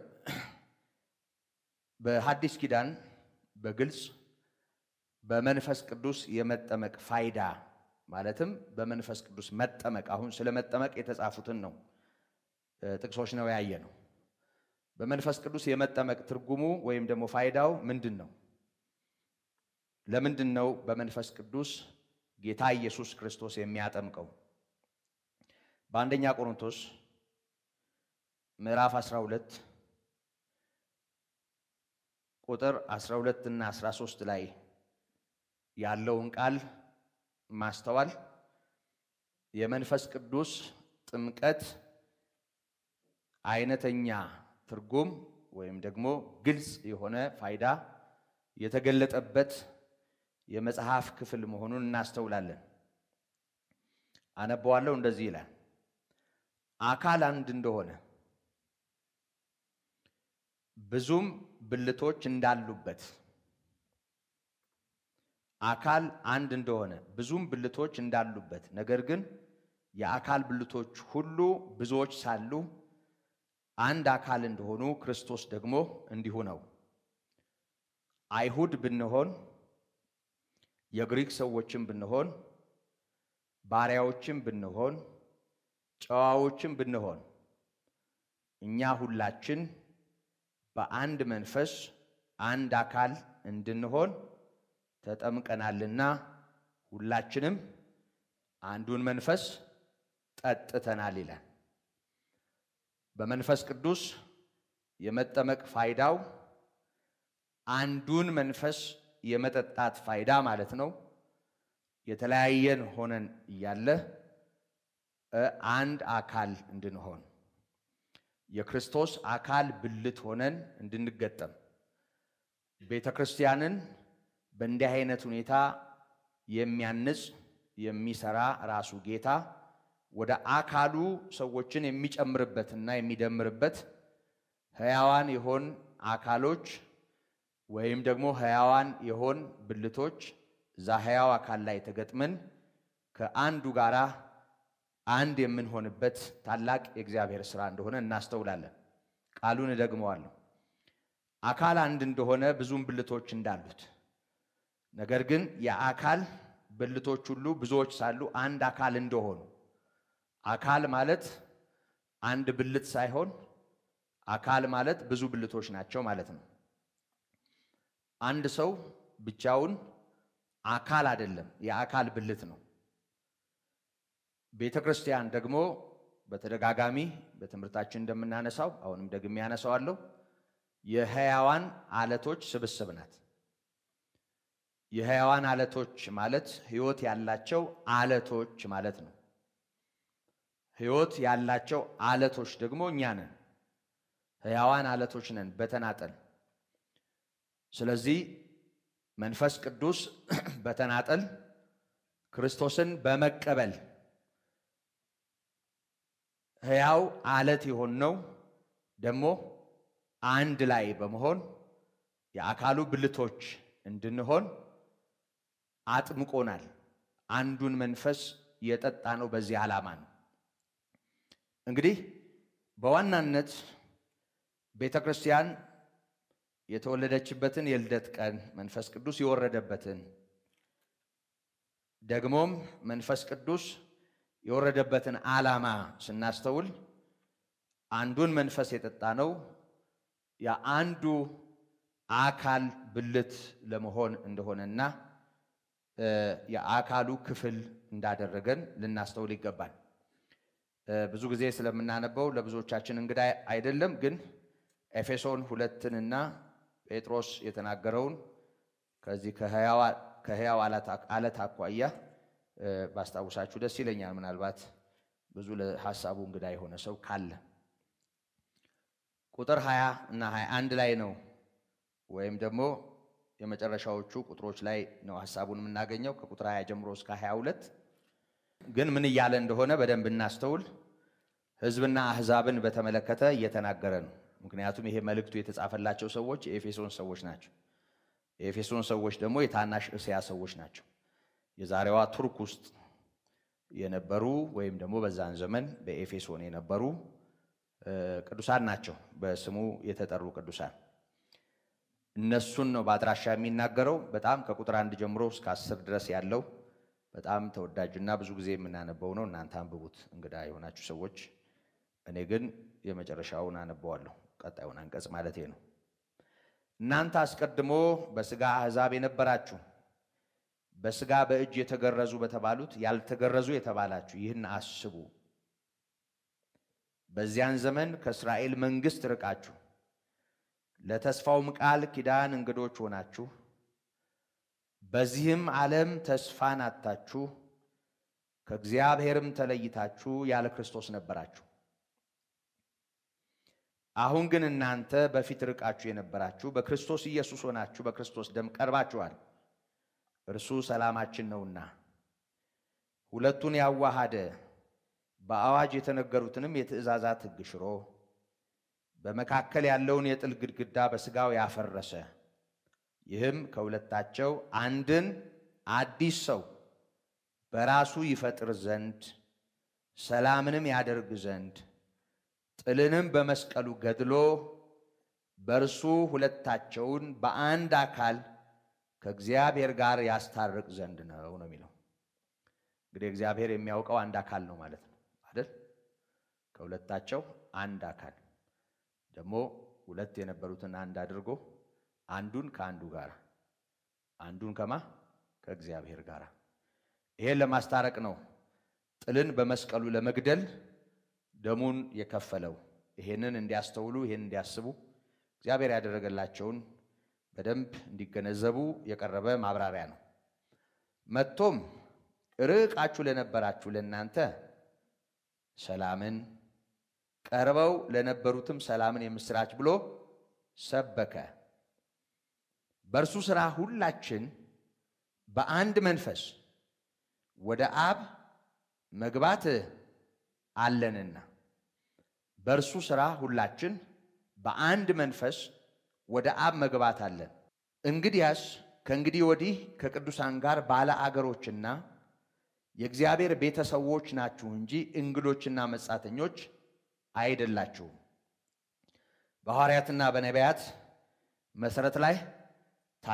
በሐዲስ ኪዳን በግልጽ በመንፈስ ቅዱስ የመጠመቅ ፋይዳ ማለትም በመንፈስ ቅዱስ መጠመቅ አሁን ስለ መጠመቅ የተጻፉትን ነው ጥቅሶች ነው ያየነው። በመንፈስ ቅዱስ የመጠመቅ ትርጉሙ ወይም ደግሞ ፋይዳው ምንድነው? ለምንድነው በመንፈስ ቅዱስ ጌታ ኢየሱስ ክርስቶስ የሚያጠምቀው? በአንደኛ ቆሮንቶስ ምዕራፍ አስራ ሁለት ቁጥር አስራ ሁለት እና አስራ ሶስት ላይ ያለውን ቃል ማስተዋል የመንፈስ ቅዱስ ጥምቀት አይነተኛ ትርጉም ወይም ደግሞ ግልጽ የሆነ ፋይዳ የተገለጠበት የመጽሐፍ ክፍል መሆኑን እናስተውላለን። አነበዋለሁ። እንደዚህ ይላል፣ አካል አንድ እንደሆነ ብዙም ብልቶች እንዳሉበት አካል አንድ እንደሆነ ብዙም ብልቶች እንዳሉበት ነገር ግን የአካል ብልቶች ሁሉ ብዙዎች ሳሉ አንድ አካል እንደሆኑ ክርስቶስ ደግሞ እንዲሁ ነው። አይሁድ ብንሆን የግሪክ ሰዎችም ብንሆን ባሪያዎችም ብንሆን ጨዋዎችም ብንሆን እኛ ሁላችን በአንድ መንፈስ አንድ አካል እንድንሆን ተጠምቀናልና ሁላችንም አንዱን መንፈስ ጠጥተናል ይላል። በመንፈስ ቅዱስ የመጠመቅ ፋይዳው አንዱን መንፈስ የመጠጣት ፋይዳ ማለት ነው። የተለያየን ሆነን እያለ አንድ አካል እንድንሆን የክርስቶስ አካል ብልት ሆነን እንድንገጠም ቤተክርስቲያንን በእንዲህ አይነት ሁኔታ የሚያንጽ የሚሰራ ራሱ ጌታ ወደ አካሉ ሰዎችን የሚጨምርበትና የሚደምርበት ሕያዋን የሆን አካሎች ወይም ደግሞ ሕያዋን የሆን ብልቶች ዛ ሕያው አካል ላይ ተገጥመን ከአንዱ ጋራ አንድ የምንሆንበት ታላቅ የእግዚአብሔር ሥራ እንደሆነ እናስተውላለን። ቃሉን ደግመዋለሁ። አካል አንድ እንደሆነ ብዙም ብልቶች እንዳሉት ነገር ግን የአካል ብልቶች ሁሉ ብዙዎች ሳሉ አንድ አካል እንደሆኑ አካል ማለት አንድ ብልት ሳይሆን አካል ማለት ብዙ ብልቶች ናቸው ማለት ነው። አንድ ሰው ብቻውን አካል አይደለም፣ የአካል ብልት ነው። ቤተክርስቲያን ደግሞ በተደጋጋሚ በትምህርታችን እንደምናነሳው አሁንም ደግሜ ያነሳዋለሁ የሕያዋን አለቶች ስብስብ ናት። የሕያዋን አለቶች ማለት ሕይወት ያላቸው አለቶች ማለት ነው። ሕይወት ያላቸው አለቶች ደግሞ እኛ ነን። ሕያዋን አለቶች ነን በተናጠል። ስለዚህ መንፈስ ቅዱስ በተናጠል ክርስቶስን በመቀበል ሕያው አለት የሆነው ደግሞ አንድ ላይ በመሆን የአካሉ ብልቶች እንድንሆን አጥምቆናል። አንዱን መንፈስ የጠጣ ነው በዚህ ዓላማ ነው። እንግዲህ በዋናነት ቤተክርስቲያን የተወለደችበትን የልደት ቀን መንፈስ ቅዱስ የወረደበትን ደግሞም መንፈስ ቅዱስ የወረደበትን ዓላማ ስናስተውል አንዱን መንፈስ የጠጣ ነው የአንዱ አካል ብልት ለመሆን እንደሆነና የአካሉ ክፍል እንዳደረገን ልናስተውል ይገባል። ብዙ ጊዜ ስለምናነበው ለብዙዎቻችን እንግዳ አይደለም፣ ግን ኤፌሶን ሁለትንና ጴጥሮስ የተናገረውን ከዚህ ከሕያው አለት አኳያ ባስታውሳችሁ ደስ ይለኛል። ምናልባት ብዙ ለሐሳቡ እንግዳ የሆነ ሰው ካለ ቁጥር ሃያ እና ሃያ አንድ ላይ ነው፣ ወይም ደግሞ የመጨረሻዎቹ ቁጥሮች ላይ ነው ሐሳቡን የምናገኘው ከቁጥር ሃያ ጀምሮ እስከ ሃያ ሁለት። ግን ምን እያለ እንደሆነ በደንብ እናስተውል። ሕዝብና አሕዛብን በተመለከተ እየተናገረ ነው። ምክንያቱም ይሄ መልእክቱ የተጻፈላቸው ሰዎች የኤፌሶን ሰዎች ናቸው። የኤፌሶን ሰዎች ደግሞ የታናሽ እስያ ሰዎች ናቸው። የዛሬዋ ቱርክ ውስጥ የነበሩ ወይም ደግሞ በዛን ዘመን በኤፌሶን የነበሩ ቅዱሳን ናቸው፣ በስሙ የተጠሩ ቅዱሳን። እነሱን ነው በአድራሻ የሚናገረው። በጣም ከቁጥር አንድ ጀምሮ እስከ አስር ድረስ ያለው በጣም ተወዳጅና ብዙ ጊዜ የምናነበው ነው። እናንተ አንብቡት እንግዳ የሆናችሁ ሰዎች። እኔ ግን የመጨረሻውን አነበዋለሁ፣ ቀጣዩን አንቀጽ ማለቴ ነው። እናንተ አስቀድሞ በሥጋ አሕዛብ የነበራችሁ በሥጋ በእጅ የተገረዙ በተባሉት ያልተገረዙ የተባላችሁ ይህን አስቡ። በዚያን ዘመን ከእስራኤል መንግሥት ርቃችሁ ለተስፋውም ቃል ኪዳን እንግዶች ሆናችሁ በዚህም ዓለም ተስፋን አጥታችሁ ከእግዚአብሔርም ተለይታችሁ ያለ ክርስቶስ ነበራችሁ። አሁን ግን እናንተ በፊት ርቃችሁ የነበራችሁ በክርስቶስ ኢየሱስ ሆናችሁ በክርስቶስ ደም ቀርባችኋል። እርሱ ሰላማችን ነውና ሁለቱን ያዋሃደ በአዋጅ የተነገሩትንም የትእዛዛት ሕግ ሽሮ በመካከል ያለውን የጥል ግድግዳ በሥጋው ያፈረሰ፣ ይህም ከሁለታቸው አንድን አዲስ ሰው በራሱ ይፈጥር ዘንድ ሰላምንም ያደርግ ዘንድ ጥልንም በመስቀሉ ገድሎ በእርሱ ሁለታቸውን በአንድ አካል ከእግዚአብሔር ጋር ያስታርቅ ዘንድ ነው ነው የሚለው። እንግዲህ እግዚአብሔር የሚያውቀው አንድ አካል ነው ማለት ነው አይደል? ከሁለታቸው አንድ አካል ደግሞ ሁለት የነበሩትን አንድ አድርጎ አንዱን ከአንዱ ጋር አንዱን ከማ ከእግዚአብሔር ጋር ይሄን ለማስታረቅ ነው ጥልን በመስቀሉ ለመግደል ደሙን የከፈለው። ይሄንን እንዲያስተውሉ ይሄን እንዲያስቡ እግዚአብሔር ያደረገላቸውን በደንብ እንዲገነዘቡ የቀረበ ማብራሪያ ነው። መጥቶም ርቃችሁ ለነበራችሁ ለእናንተ ሰላምን ቀርበው ለነበሩትም ሰላምን የምስራች ብሎ ሰበከ። በእርሱ ሥራ ሁላችን በአንድ መንፈስ ወደ አብ መግባት አለንና በእርሱ ሥራ ሁላችን በአንድ መንፈስ ወደ አብ መግባት አለን። እንግዲያስ ከእንግዲህ ወዲህ ከቅዱሳን ጋር ባለ አገሮችና የእግዚአብሔር ቤተሰቦች ናችሁ እንጂ እንግዶችና መጻተኞች አይደላችሁም። በሐዋርያትና በነቢያት መሠረት ላይ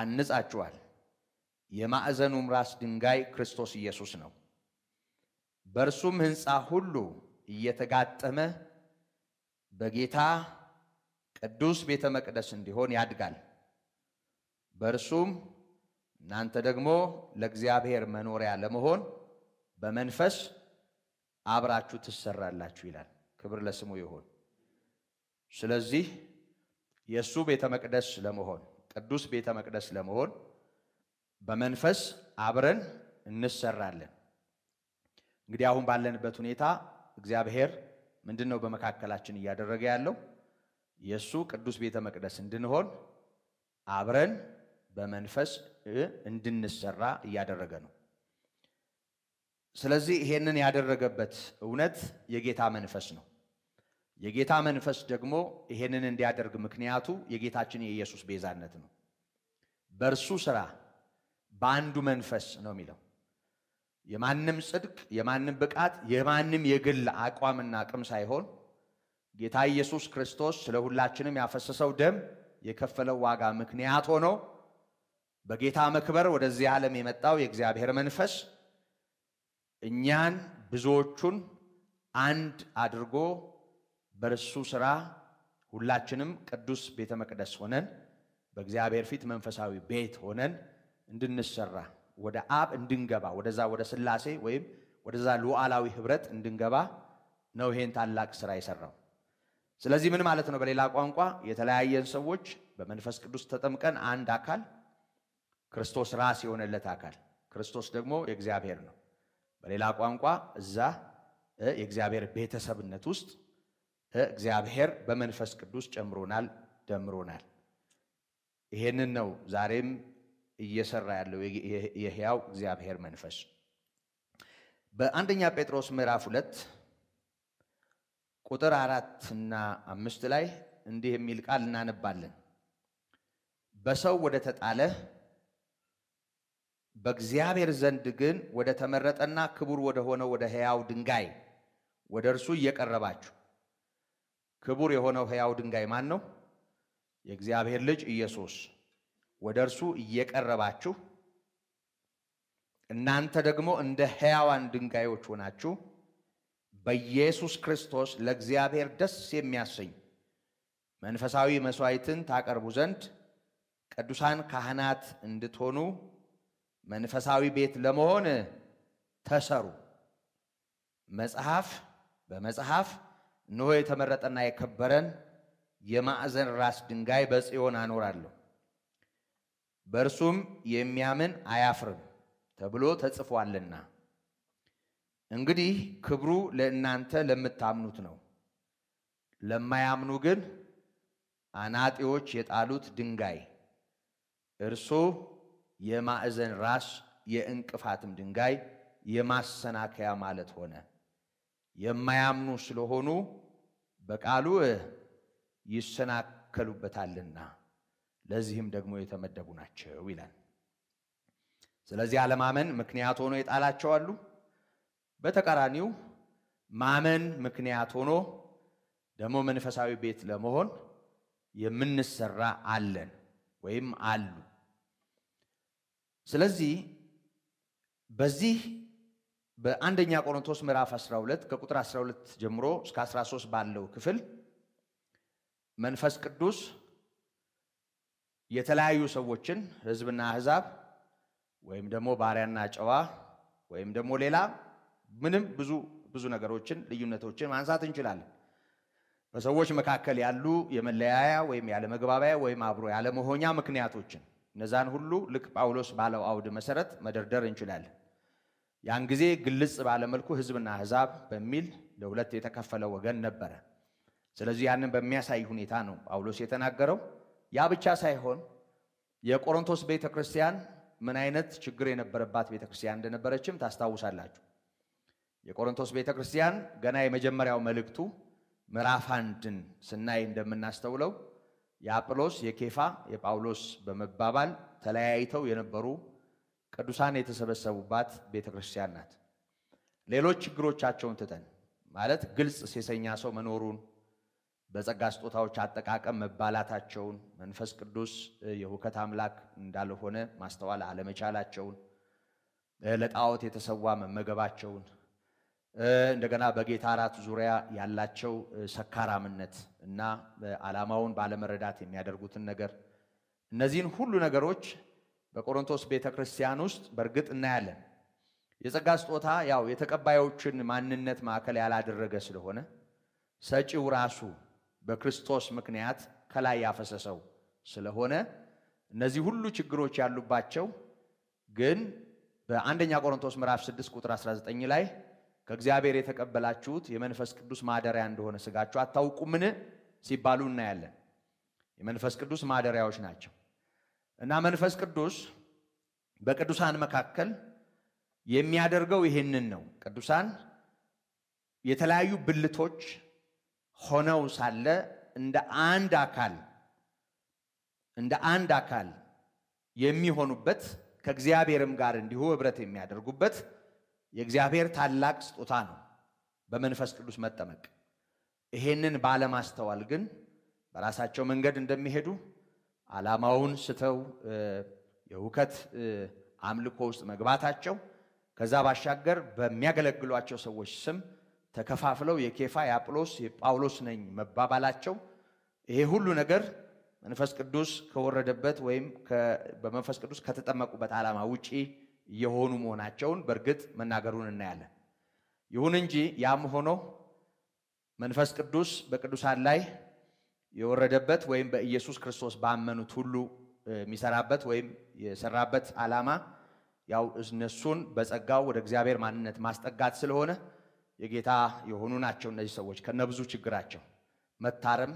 ታንጻችኋል። የማዕዘኑም ራስ ድንጋይ ክርስቶስ ኢየሱስ ነው። በእርሱም ሕንፃ ሁሉ እየተጋጠመ በጌታ ቅዱስ ቤተ መቅደስ እንዲሆን ያድጋል። በእርሱም እናንተ ደግሞ ለእግዚአብሔር መኖሪያ ለመሆን በመንፈስ አብራችሁ ትሰራላችሁ ይላል። ክብር ለስሙ ይሁን። ስለዚህ የእሱ ቤተ መቅደስ ለመሆን ቅዱስ ቤተ መቅደስ ለመሆን በመንፈስ አብረን እንሰራለን። እንግዲህ አሁን ባለንበት ሁኔታ እግዚአብሔር ምንድነው በመካከላችን እያደረገ ያለው? የሱ ቅዱስ ቤተ መቅደስ እንድንሆን አብረን በመንፈስ እንድንሰራ እያደረገ ነው። ስለዚህ ይሄንን ያደረገበት እውነት የጌታ መንፈስ ነው። የጌታ መንፈስ ደግሞ ይሄንን እንዲያደርግ ምክንያቱ የጌታችን የኢየሱስ ቤዛነት ነው። በእርሱ ሥራ በአንዱ መንፈስ ነው የሚለው። የማንም ጽድቅ፣ የማንም ብቃት፣ የማንም የግል አቋምና አቅም ሳይሆን ጌታ ኢየሱስ ክርስቶስ ስለ ሁላችንም ያፈሰሰው ደም የከፈለው ዋጋ ምክንያት ሆኖ በጌታ መክበር ወደዚህ ዓለም የመጣው የእግዚአብሔር መንፈስ እኛን ብዙዎቹን አንድ አድርጎ በርሱ ሥራ ሁላችንም ቅዱስ ቤተ መቅደስ ሆነን በእግዚአብሔር ፊት መንፈሳዊ ቤት ሆነን እንድንሰራ ወደ አብ እንድንገባ ወደዛ ወደ ሥላሴ ወይም ወደዛ ሉዓላዊ ህብረት እንድንገባ ነው ይሄን ታላቅ ሥራ የሰራው። ስለዚህ ምን ማለት ነው? በሌላ ቋንቋ የተለያየን ሰዎች በመንፈስ ቅዱስ ተጠምቀን አንድ አካል ክርስቶስ ራስ የሆነለት አካል ክርስቶስ ደግሞ የእግዚአብሔር ነው። በሌላ ቋንቋ እዛ የእግዚአብሔር ቤተሰብነት ውስጥ እግዚአብሔር በመንፈስ ቅዱስ ጨምሮናል፣ ደምሮናል። ይሄንን ነው ዛሬም እየሰራ ያለው የሕያው እግዚአብሔር መንፈስ። በአንደኛ ጴጥሮስ ምዕራፍ ሁለት ቁጥር አራት እና አምስት ላይ እንዲህ የሚል ቃል እናነባለን። በሰው ወደ ተጣለ በእግዚአብሔር ዘንድ ግን ወደ ተመረጠና ክቡር ወደ ሆነው ወደ ሕያው ድንጋይ ወደ እርሱ እየቀረባችሁ። ክቡር የሆነው ሕያው ድንጋይ ማን ነው? የእግዚአብሔር ልጅ ኢየሱስ። ወደ እርሱ እየቀረባችሁ እናንተ ደግሞ እንደ ሕያዋን ድንጋዮች ሆናችሁ በኢየሱስ ክርስቶስ ለእግዚአብሔር ደስ የሚያሰኝ መንፈሳዊ መስዋዕትን ታቀርቡ ዘንድ ቅዱሳን ካህናት እንድትሆኑ መንፈሳዊ ቤት ለመሆን ተሰሩ። መጽሐፍ በመጽሐፍ እነሆ የተመረጠና የከበረን የማዕዘን ራስ ድንጋይ በጽዮን አኖራለሁ፣ በእርሱም የሚያምን አያፍርም ተብሎ ተጽፏልና። እንግዲህ ክብሩ ለእናንተ ለምታምኑት ነው። ለማያምኑ ግን አናጢዎች የጣሉት ድንጋይ እርሱ የማዕዘን ራስ የእንቅፋትም ድንጋይ የማሰናከያ ማለት ሆነ። የማያምኑ ስለሆኑ በቃሉ ይሰናከሉበታልና ለዚህም ደግሞ የተመደቡ ናቸው ይላል። ስለዚህ አለማመን ምክንያት ሆኖ የጣላቸው አሉ። በተቃራኒው ማመን ምክንያት ሆኖ ደግሞ መንፈሳዊ ቤት ለመሆን የምንሰራ አለን ወይም አሉ። ስለዚህ በዚህ በአንደኛ ቆሮንቶስ ምዕራፍ አስራ ሁለት ከቁጥር አስራ ሁለት ጀምሮ እስከ አስራ ሶስት ባለው ክፍል መንፈስ ቅዱስ የተለያዩ ሰዎችን ሕዝብና አሕዛብ ወይም ደግሞ ባሪያና ጨዋ ወይም ደግሞ ሌላ ምንም ብዙ ብዙ ነገሮችን ልዩነቶችን ማንሳት እንችላለን። በሰዎች መካከል ያሉ የመለያያ ወይም ያለ መግባቢያ ወይም አብሮ ያለ መሆኛ ምክንያቶችን እነዛን ሁሉ ልክ ጳውሎስ ባለው አውድ መሰረት መደርደር እንችላለን። ያን ጊዜ ግልጽ ባለ መልኩ ሕዝብና አሕዛብ በሚል ለሁለት የተከፈለ ወገን ነበረ። ስለዚህ ያንን በሚያሳይ ሁኔታ ነው ጳውሎስ የተናገረው። ያ ብቻ ሳይሆን የቆሮንቶስ ቤተክርስቲያን ምን አይነት ችግር የነበረባት ቤተክርስቲያን እንደነበረችም ታስታውሳላችሁ። የቆሮንቶስ ቤተክርስቲያን ገና የመጀመሪያው መልእክቱ ምዕራፍ አንድን ስናይ እንደምናስተውለው የአጵሎስ የኬፋ የጳውሎስ በመባባል ተለያይተው የነበሩ ቅዱሳን የተሰበሰቡባት ቤተክርስቲያን ናት። ሌሎች ችግሮቻቸውን ትተን ማለት ግልጽ ሴሰኛ ሰው መኖሩን፣ በጸጋ ስጦታዎች አጠቃቀም መባላታቸውን፣ መንፈስ ቅዱስ የሁከት አምላክ እንዳልሆነ ማስተዋል አለመቻላቸውን፣ ለጣዖት የተሰዋ መመገባቸውን፣ እንደገና በጌታ እራት ዙሪያ ያላቸው ሰካራምነት እና ዓላማውን ባለመረዳት የሚያደርጉትን ነገር እነዚህን ሁሉ ነገሮች በቆሮንቶስ ቤተክርስቲያን ውስጥ በርግጥ እናያለን። የጸጋ ስጦታ ያው የተቀባዮችን ማንነት ማዕከል ያላደረገ ስለሆነ ሰጪው ራሱ በክርስቶስ ምክንያት ከላይ ያፈሰሰው ስለሆነ እነዚህ ሁሉ ችግሮች ያሉባቸው ግን በአንደኛ ቆሮንቶስ ምዕራፍ ስድስት ቁጥር አስራ ዘጠኝ ላይ ከእግዚአብሔር የተቀበላችሁት የመንፈስ ቅዱስ ማደሪያ እንደሆነ ስጋችሁ አታውቁምን ሲባሉ እናያለን። የመንፈስ ቅዱስ ማደሪያዎች ናቸው እና መንፈስ ቅዱስ በቅዱሳን መካከል የሚያደርገው ይሄንን ነው። ቅዱሳን የተለያዩ ብልቶች ሆነው ሳለ እንደ አንድ አካል እንደ አንድ አካል የሚሆኑበት ከእግዚአብሔርም ጋር እንዲሁ ህብረት የሚያደርጉበት የእግዚአብሔር ታላቅ ስጦታ ነው በመንፈስ ቅዱስ መጠመቅ። ይሄንን ባለማስተዋል ግን በራሳቸው መንገድ እንደሚሄዱ ዓላማውን ስተው የውከት አምልኮ ውስጥ መግባታቸው ከዛ ባሻገር በሚያገለግሏቸው ሰዎች ስም ተከፋፍለው የኬፋ የአጵሎስ የጳውሎስ ነኝ መባባላቸው ይሄ ሁሉ ነገር መንፈስ ቅዱስ ከወረደበት ወይም በመንፈስ ቅዱስ ከተጠመቁበት ዓላማ ውጪ የሆኑ መሆናቸውን በርግጥ መናገሩን እናያለን። ይሁን እንጂ ያም ሆኖ መንፈስ ቅዱስ በቅዱሳን ላይ የወረደበት ወይም በኢየሱስ ክርስቶስ ባመኑት ሁሉ የሚሰራበት ወይም የሰራበት ዓላማ ያው እነሱን በጸጋው ወደ እግዚአብሔር ማንነት ማስጠጋት ስለሆነ የጌታ የሆኑ ናቸው። እነዚህ ሰዎች ከነብዙ ችግራቸው መታረም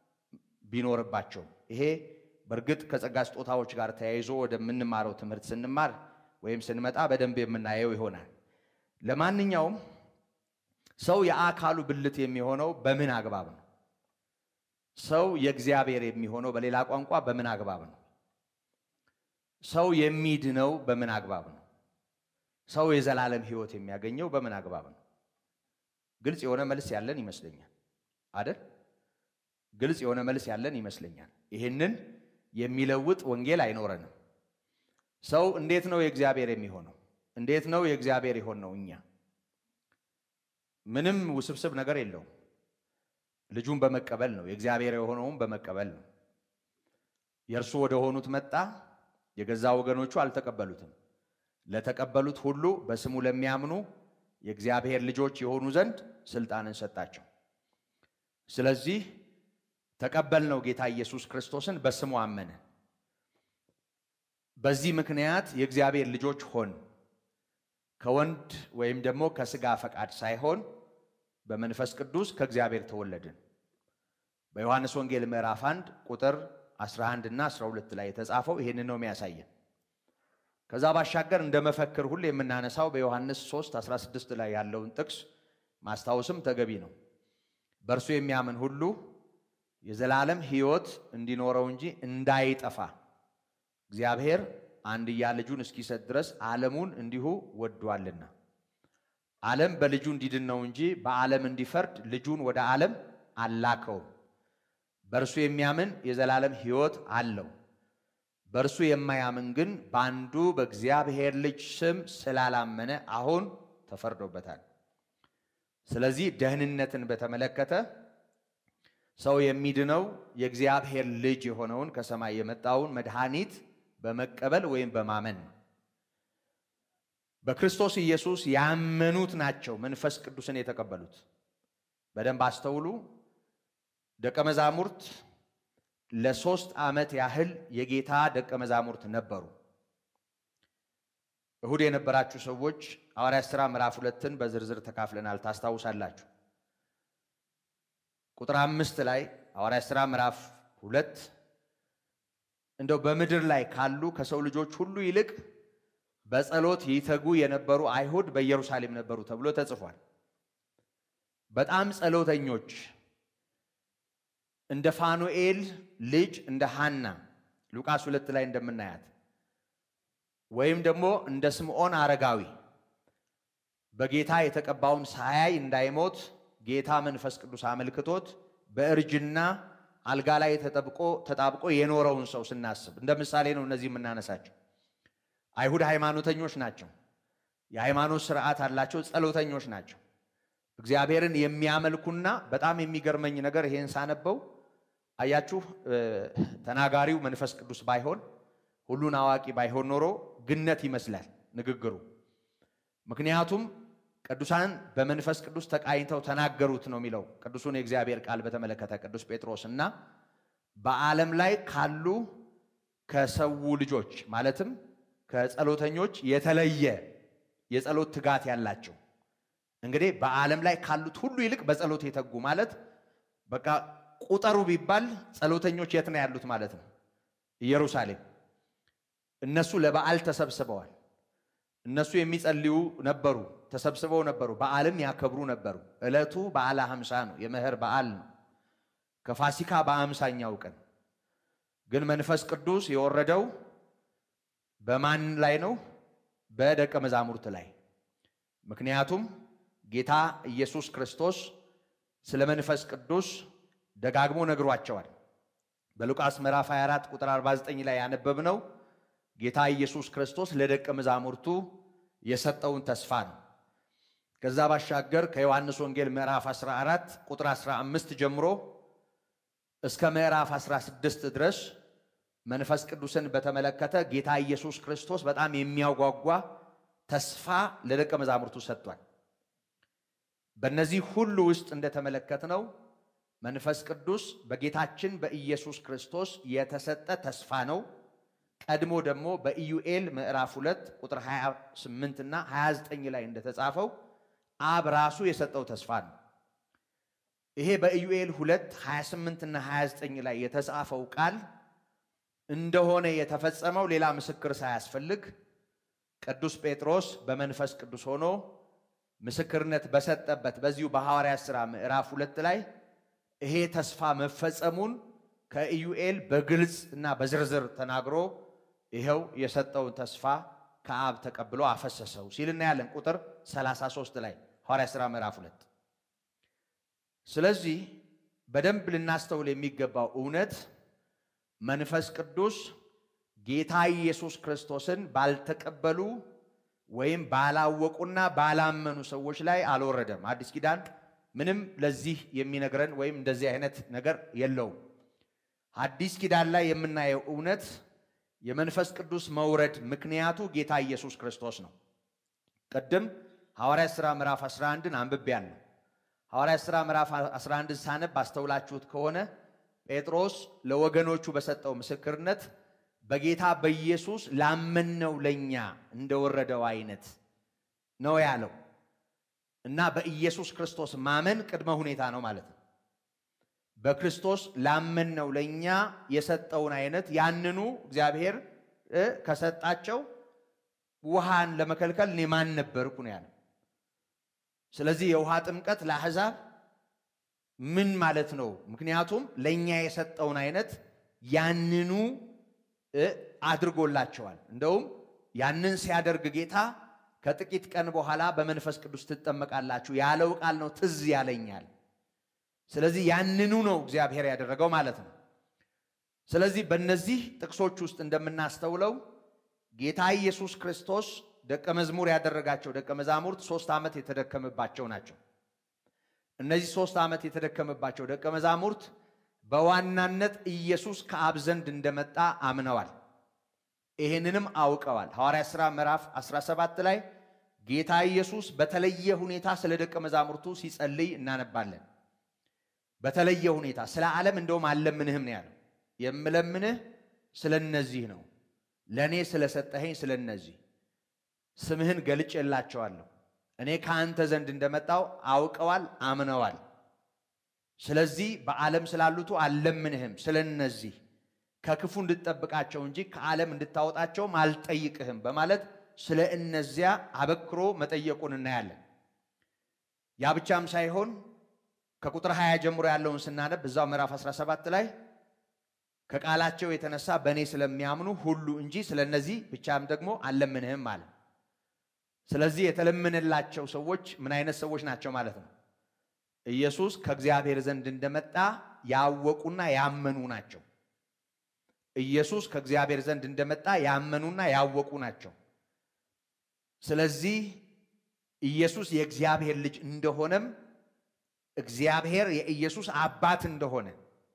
ቢኖርባቸው ይሄ በርግጥ ከጸጋ ስጦታዎች ጋር ተያይዞ ወደምንማረው ትምህርት ስንማር ወይም ስንመጣ በደንብ የምናየው ይሆናል። ለማንኛውም ሰው የአካሉ ብልት የሚሆነው በምን አግባብ ነው? ሰው የእግዚአብሔር የሚሆነው በሌላ ቋንቋ በምን አግባብ ነው? ሰው የሚድነው በምን አግባብ ነው? ሰው የዘላለም ሕይወት የሚያገኘው በምን አግባብ ነው? ግልጽ የሆነ መልስ ያለን ይመስለኛል አይደል? ግልጽ የሆነ መልስ ያለን ይመስለኛል። ይሄንን የሚለውጥ ወንጌል አይኖረንም። ሰው እንዴት ነው የእግዚአብሔር የሚሆነው? እንዴት ነው የእግዚአብሔር የሆነው? እኛ ምንም ውስብስብ ነገር የለውም። ልጁን በመቀበል ነው። የእግዚአብሔር የሆነውን በመቀበል ነው። የእርሱ ወደ ሆኑት መጣ፣ የገዛ ወገኖቹ አልተቀበሉትም። ለተቀበሉት ሁሉ በስሙ ለሚያምኑ የእግዚአብሔር ልጆች የሆኑ ዘንድ ስልጣንን ሰጣቸው። ስለዚህ ተቀበልነው ጌታ ኢየሱስ ክርስቶስን በስሙ አመነ። በዚህ ምክንያት የእግዚአብሔር ልጆች ሆን። ከወንድ ወይም ደግሞ ከስጋ ፈቃድ ሳይሆን በመንፈስ ቅዱስ ከእግዚአብሔር ተወለድን። በዮሐንስ ወንጌል ምዕራፍ አንድ ቁጥር አስራ አንድ እና አስራ ሁለት ላይ የተጻፈው ይሄንን ነው የሚያሳየን። ከዛ ባሻገር እንደ መፈክር ሁሉ የምናነሳው በዮሐንስ ሶስት አስራ ስድስት ላይ ያለውን ጥቅስ ማስታወስም ተገቢ ነው። በእርሱ የሚያምን ሁሉ የዘላለም ሕይወት እንዲኖረው እንጂ እንዳይጠፋ እግዚአብሔር አንድያ ልጁን እስኪሰጥ ድረስ ዓለሙን እንዲሁ ወዷልና። ዓለም በልጁ እንዲድን ነው እንጂ በዓለም እንዲፈርድ ልጁን ወደ ዓለም አላከውም። በእርሱ የሚያምን የዘላለም ሕይወት አለው። በእርሱ የማያምን ግን በአንዱ በእግዚአብሔር ልጅ ስም ስላላመነ አሁን ተፈርዶበታል። ስለዚህ ደህንነትን በተመለከተ ሰው የሚድነው የእግዚአብሔር ልጅ የሆነውን ከሰማይ የመጣውን መድኃኒት በመቀበል ወይም በማመን ነው። በክርስቶስ ኢየሱስ ያመኑት ናቸው መንፈስ ቅዱስን የተቀበሉት። በደንብ አስተውሉ። ደቀ መዛሙርት ለሶስት ዓመት ያህል የጌታ ደቀ መዛሙርት ነበሩ። እሁድ የነበራችሁ ሰዎች ሐዋርያት ሥራ ምዕራፍ ሁለትን በዝርዝር ተካፍለናል፣ ታስታውሳላችሁ። ቁጥር አምስት ላይ ሐዋርያት ሥራ ምዕራፍ ሁለት እንደው በምድር ላይ ካሉ ከሰው ልጆች ሁሉ ይልቅ በጸሎት ይተጉ የነበሩ አይሁድ በኢየሩሳሌም ነበሩ ተብሎ ተጽፏል። በጣም ጸሎተኞች እንደ ፋኑኤል ልጅ እንደ ሐና ሉቃስ ሁለት ላይ እንደምናያት ወይም ደግሞ እንደ ስምዖን አረጋዊ በጌታ የተቀባውን ሳያይ እንዳይሞት ጌታ መንፈስ ቅዱስ አመልክቶት በእርጅና አልጋ ላይ ተጠብቆ ተጣብቆ የኖረውን ሰው ስናስብ እንደ ምሳሌ ነው እነዚህ የምናነሳቸው። አይሁድ ሃይማኖተኞች ናቸው። የሃይማኖት ሥርዓት አላቸው። ጸሎተኞች ናቸው። እግዚአብሔርን የሚያመልኩና በጣም የሚገርመኝ ነገር ይሄን ሳነበው አያችሁ ተናጋሪው መንፈስ ቅዱስ ባይሆን ሁሉን አዋቂ ባይሆን ኖሮ ግነት ይመስላል ንግግሩ። ምክንያቱም ቅዱሳን በመንፈስ ቅዱስ ተቃኝተው ተናገሩት ነው የሚለው ቅዱሱን የእግዚአብሔር ቃል በተመለከተ ቅዱስ ጴጥሮስና በዓለም ላይ ካሉ ከሰው ልጆች ማለትም ከጸሎተኞች የተለየ የጸሎት ትጋት ያላቸው እንግዲህ በዓለም ላይ ካሉት ሁሉ ይልቅ በጸሎት የተጉ ማለት በቃ ቁጥሩ ቢባል ጸሎተኞች የት ነው ያሉት ማለት ነው? ኢየሩሳሌም። እነሱ ለበዓል ተሰብስበዋል። እነሱ የሚጸልዩ ነበሩ፣ ተሰብስበው ነበሩ፣ በዓልም ያከብሩ ነበሩ። ዕለቱ በዓለ ሃምሳ ነው፣ የመኸር በዓል ነው። ከፋሲካ በአምሳኛው ቀን ግን መንፈስ ቅዱስ የወረደው በማን ላይ ነው? በደቀ መዛሙርት ላይ። ምክንያቱም ጌታ ኢየሱስ ክርስቶስ ስለ መንፈስ ቅዱስ ደጋግሞ ነግሯቸዋል። በሉቃስ ምዕራፍ ሃያ አራት ቁጥር አርባ ዘጠኝ ላይ ያነበብነው ጌታ ኢየሱስ ክርስቶስ ለደቀ መዛሙርቱ የሰጠውን ተስፋ ነው። ከዛ ባሻገር ከዮሐንስ ወንጌል ምዕራፍ አስራ አራት ቁጥር አስራ አምስት ጀምሮ እስከ ምዕራፍ አስራ ስድስት ድረስ መንፈስ ቅዱስን በተመለከተ ጌታ ኢየሱስ ክርስቶስ በጣም የሚያጓጓ ተስፋ ለደቀ መዛሙርቱ ሰጥቷል። በእነዚህ ሁሉ ውስጥ እንደተመለከትነው መንፈስ ቅዱስ በጌታችን በኢየሱስ ክርስቶስ የተሰጠ ተስፋ ነው። ቀድሞ ደግሞ በኢዩኤል ምዕራፍ ሁለት ቁጥር ሃያ ስምንት እና ሃያ ዘጠኝ ላይ እንደተጻፈው አብ ራሱ የሰጠው ተስፋ ነው። ይሄ በኢዩኤል ሁለት ሃያ ስምንት እና ሃያ ዘጠኝ ላይ የተጻፈው ቃል እንደሆነ የተፈጸመው ሌላ ምስክር ሳያስፈልግ ቅዱስ ጴጥሮስ በመንፈስ ቅዱስ ሆኖ ምስክርነት በሰጠበት በዚሁ በሐዋርያት ሥራ ምዕራፍ ሁለት ላይ ይሄ ተስፋ መፈጸሙን ከኢዩኤል በግልጽ እና በዝርዝር ተናግሮ ይሄው የሰጠውን ተስፋ ከአብ ተቀብሎ አፈሰሰው ሲል እናያለን ቁጥር ሰላሳ ሦስት ላይ ሐዋርያት ሥራ ምዕራፍ ሁለት። ስለዚህ በደንብ ልናስተውል የሚገባው እውነት መንፈስ ቅዱስ ጌታ ኢየሱስ ክርስቶስን ባልተቀበሉ ወይም ባላወቁና ባላመኑ ሰዎች ላይ አልወረደም። አዲስ ኪዳን ምንም ለዚህ የሚነግረን ወይም እንደዚህ አይነት ነገር የለውም። አዲስ ኪዳን ላይ የምናየው እውነት የመንፈስ ቅዱስ መውረድ ምክንያቱ ጌታ ኢየሱስ ክርስቶስ ነው። ቀደም ሐዋርያት ሥራ ምዕራፍ አስራ አንድን አንብቤያለሁ። ሐዋርያት ሥራ ምዕራፍ አስራ አንድን ሳነብ አስተውላችሁት ከሆነ ጴጥሮስ ለወገኖቹ በሰጠው ምስክርነት በጌታ በኢየሱስ ላመነው ለኛ እንደወረደው አይነት ነው ያለው እና በኢየሱስ ክርስቶስ ማመን ቅድመ ሁኔታ ነው ማለት ነው። በክርስቶስ ላመነው ለኛ የሰጠውን አይነት ያንኑ እግዚአብሔር ከሰጣቸው ውሃን ለመከልከል እኔ ማን ነበርኩ ነው ያለው። ስለዚህ የውሃ ጥምቀት ለአሕዛብ ምን ማለት ነው? ምክንያቱም ለኛ የሰጠውን አይነት ያንኑ አድርጎላቸዋል። እንደውም ያንን ሲያደርግ ጌታ ከጥቂት ቀን በኋላ በመንፈስ ቅዱስ ትጠመቃላችሁ ያለው ቃል ነው ትዝ ያለኛል። ስለዚህ ያንኑ ነው እግዚአብሔር ያደረገው ማለት ነው። ስለዚህ በእነዚህ ጥቅሶች ውስጥ እንደምናስተውለው ጌታ ኢየሱስ ክርስቶስ ደቀ መዝሙር ያደረጋቸው ደቀ መዛሙርት ሶስት ዓመት የተደከመባቸው ናቸው። እነዚህ ሶስት ዓመት የተደከመባቸው ደቀ መዛሙርት በዋናነት ኢየሱስ ከአብ ዘንድ እንደመጣ አምነዋል። ይሄንንም አውቀዋል። ሐዋርያት ሥራ ምዕራፍ አስራ ሰባት ላይ ጌታ ኢየሱስ በተለየ ሁኔታ ስለ ደቀ መዛሙርቱ ሲጸልይ እናነባለን። በተለየ ሁኔታ ስለ ዓለም እንደውም አልለምንህም ነው ያለው። የምለምንህ ስለነዚህ ነው፣ ለኔ ስለሰጠኸኝ ስለነዚህ ስምህን ገልጬላቸዋለሁ። እኔ ከአንተ ዘንድ እንደመጣው አውቀዋል፣ አምነዋል። ስለዚህ በዓለም ስላሉቱ አልለምንህም፣ ስለነዚህ ከክፉ እንድትጠብቃቸው እንጂ ከዓለም እንድታወጣቸውም አልጠይቅህም በማለት ስለ እነዚያ አበክሮ መጠየቁን እናያለን። ያ ብቻም ሳይሆን ከቁጥር ሃያ ጀምሮ ያለውን ስናነብ እዛው ምዕራፍ አስራ ሰባት ላይ ከቃላቸው የተነሳ በእኔ ስለሚያምኑ ሁሉ እንጂ ስለነዚህ ብቻም ደግሞ አልለምንህም አለ። ስለዚህ የተለመነላቸው ሰዎች ምን አይነት ሰዎች ናቸው ማለት ነው? ኢየሱስ ከእግዚአብሔር ዘንድ እንደመጣ ያወቁና ያመኑ ናቸው። ኢየሱስ ከእግዚአብሔር ዘንድ እንደመጣ ያመኑና ያወቁ ናቸው። ስለዚህ ኢየሱስ የእግዚአብሔር ልጅ እንደሆነም እግዚአብሔር የኢየሱስ አባት እንደሆነ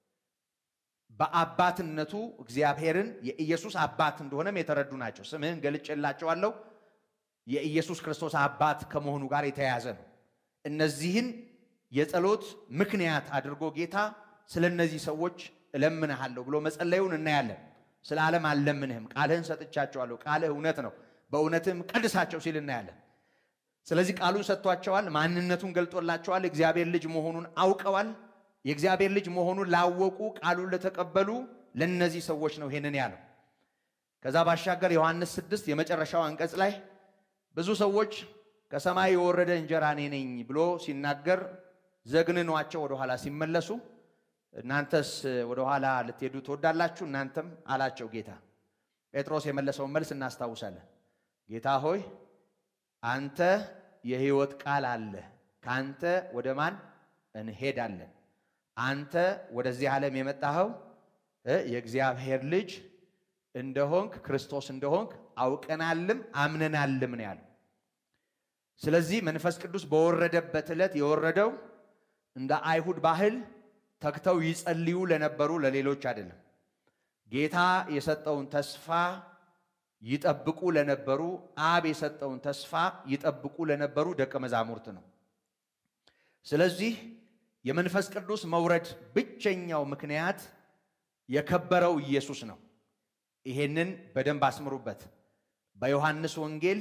በአባትነቱ እግዚአብሔርን የኢየሱስ አባት እንደሆነም የተረዱ ናቸው። ስምህን ገልጬላቸዋለሁ የኢየሱስ ክርስቶስ አባት ከመሆኑ ጋር የተያያዘ ነው። እነዚህን የጸሎት ምክንያት አድርጎ ጌታ ስለነዚህ ሰዎች እለምንሃለሁ ብሎ መጸለዩን እናያለን። ስለ ዓለም አልለምንህም፣ ቃልህን ሰጥቻቸዋለሁ፣ ቃልህ እውነት ነው፣ በእውነትም ቀድሳቸው ሲል እናያለን። ስለዚህ ቃሉን ሰጥቷቸዋል፣ ማንነቱን ገልጦላቸዋል፣ እግዚአብሔር ልጅ መሆኑን አውቀዋል። የእግዚአብሔር ልጅ መሆኑን ላወቁ ቃሉን ለተቀበሉ ለነዚህ ሰዎች ነው ይሄንን ያለው። ከዛ ባሻገር ዮሐንስ ስድስት የመጨረሻው አንቀጽ ላይ ብዙ ሰዎች ከሰማይ የወረደ እንጀራ እኔ ነኝ ብሎ ሲናገር ዘግንኗቸው ወደ ኋላ ሲመለሱ እናንተስ ወደ ኋላ ልትሄዱ ትወዳላችሁ እናንተም አላቸው ጌታ። ጴጥሮስ የመለሰውን መልስ እናስታውሳለን። ጌታ ሆይ አንተ የሕይወት ቃል አለ፣ ካንተ ወደ ማን እንሄዳለን? አንተ ወደዚህ ዓለም የመጣኸው የእግዚአብሔር ልጅ እንደሆንክ ክርስቶስ እንደሆንክ አውቀናልም አምነናልም ነው ያለው። ስለዚህ መንፈስ ቅዱስ በወረደበት ዕለት የወረደው እንደ አይሁድ ባህል ተክተው ይጸልዩ ለነበሩ ለሌሎች አይደለም። ጌታ የሰጠውን ተስፋ ይጠብቁ ለነበሩ፣ አብ የሰጠውን ተስፋ ይጠብቁ ለነበሩ ደቀ መዛሙርት ነው። ስለዚህ የመንፈስ ቅዱስ መውረድ ብቸኛው ምክንያት የከበረው ኢየሱስ ነው። ይሄንን በደንብ አስምሩበት። በዮሐንስ ወንጌል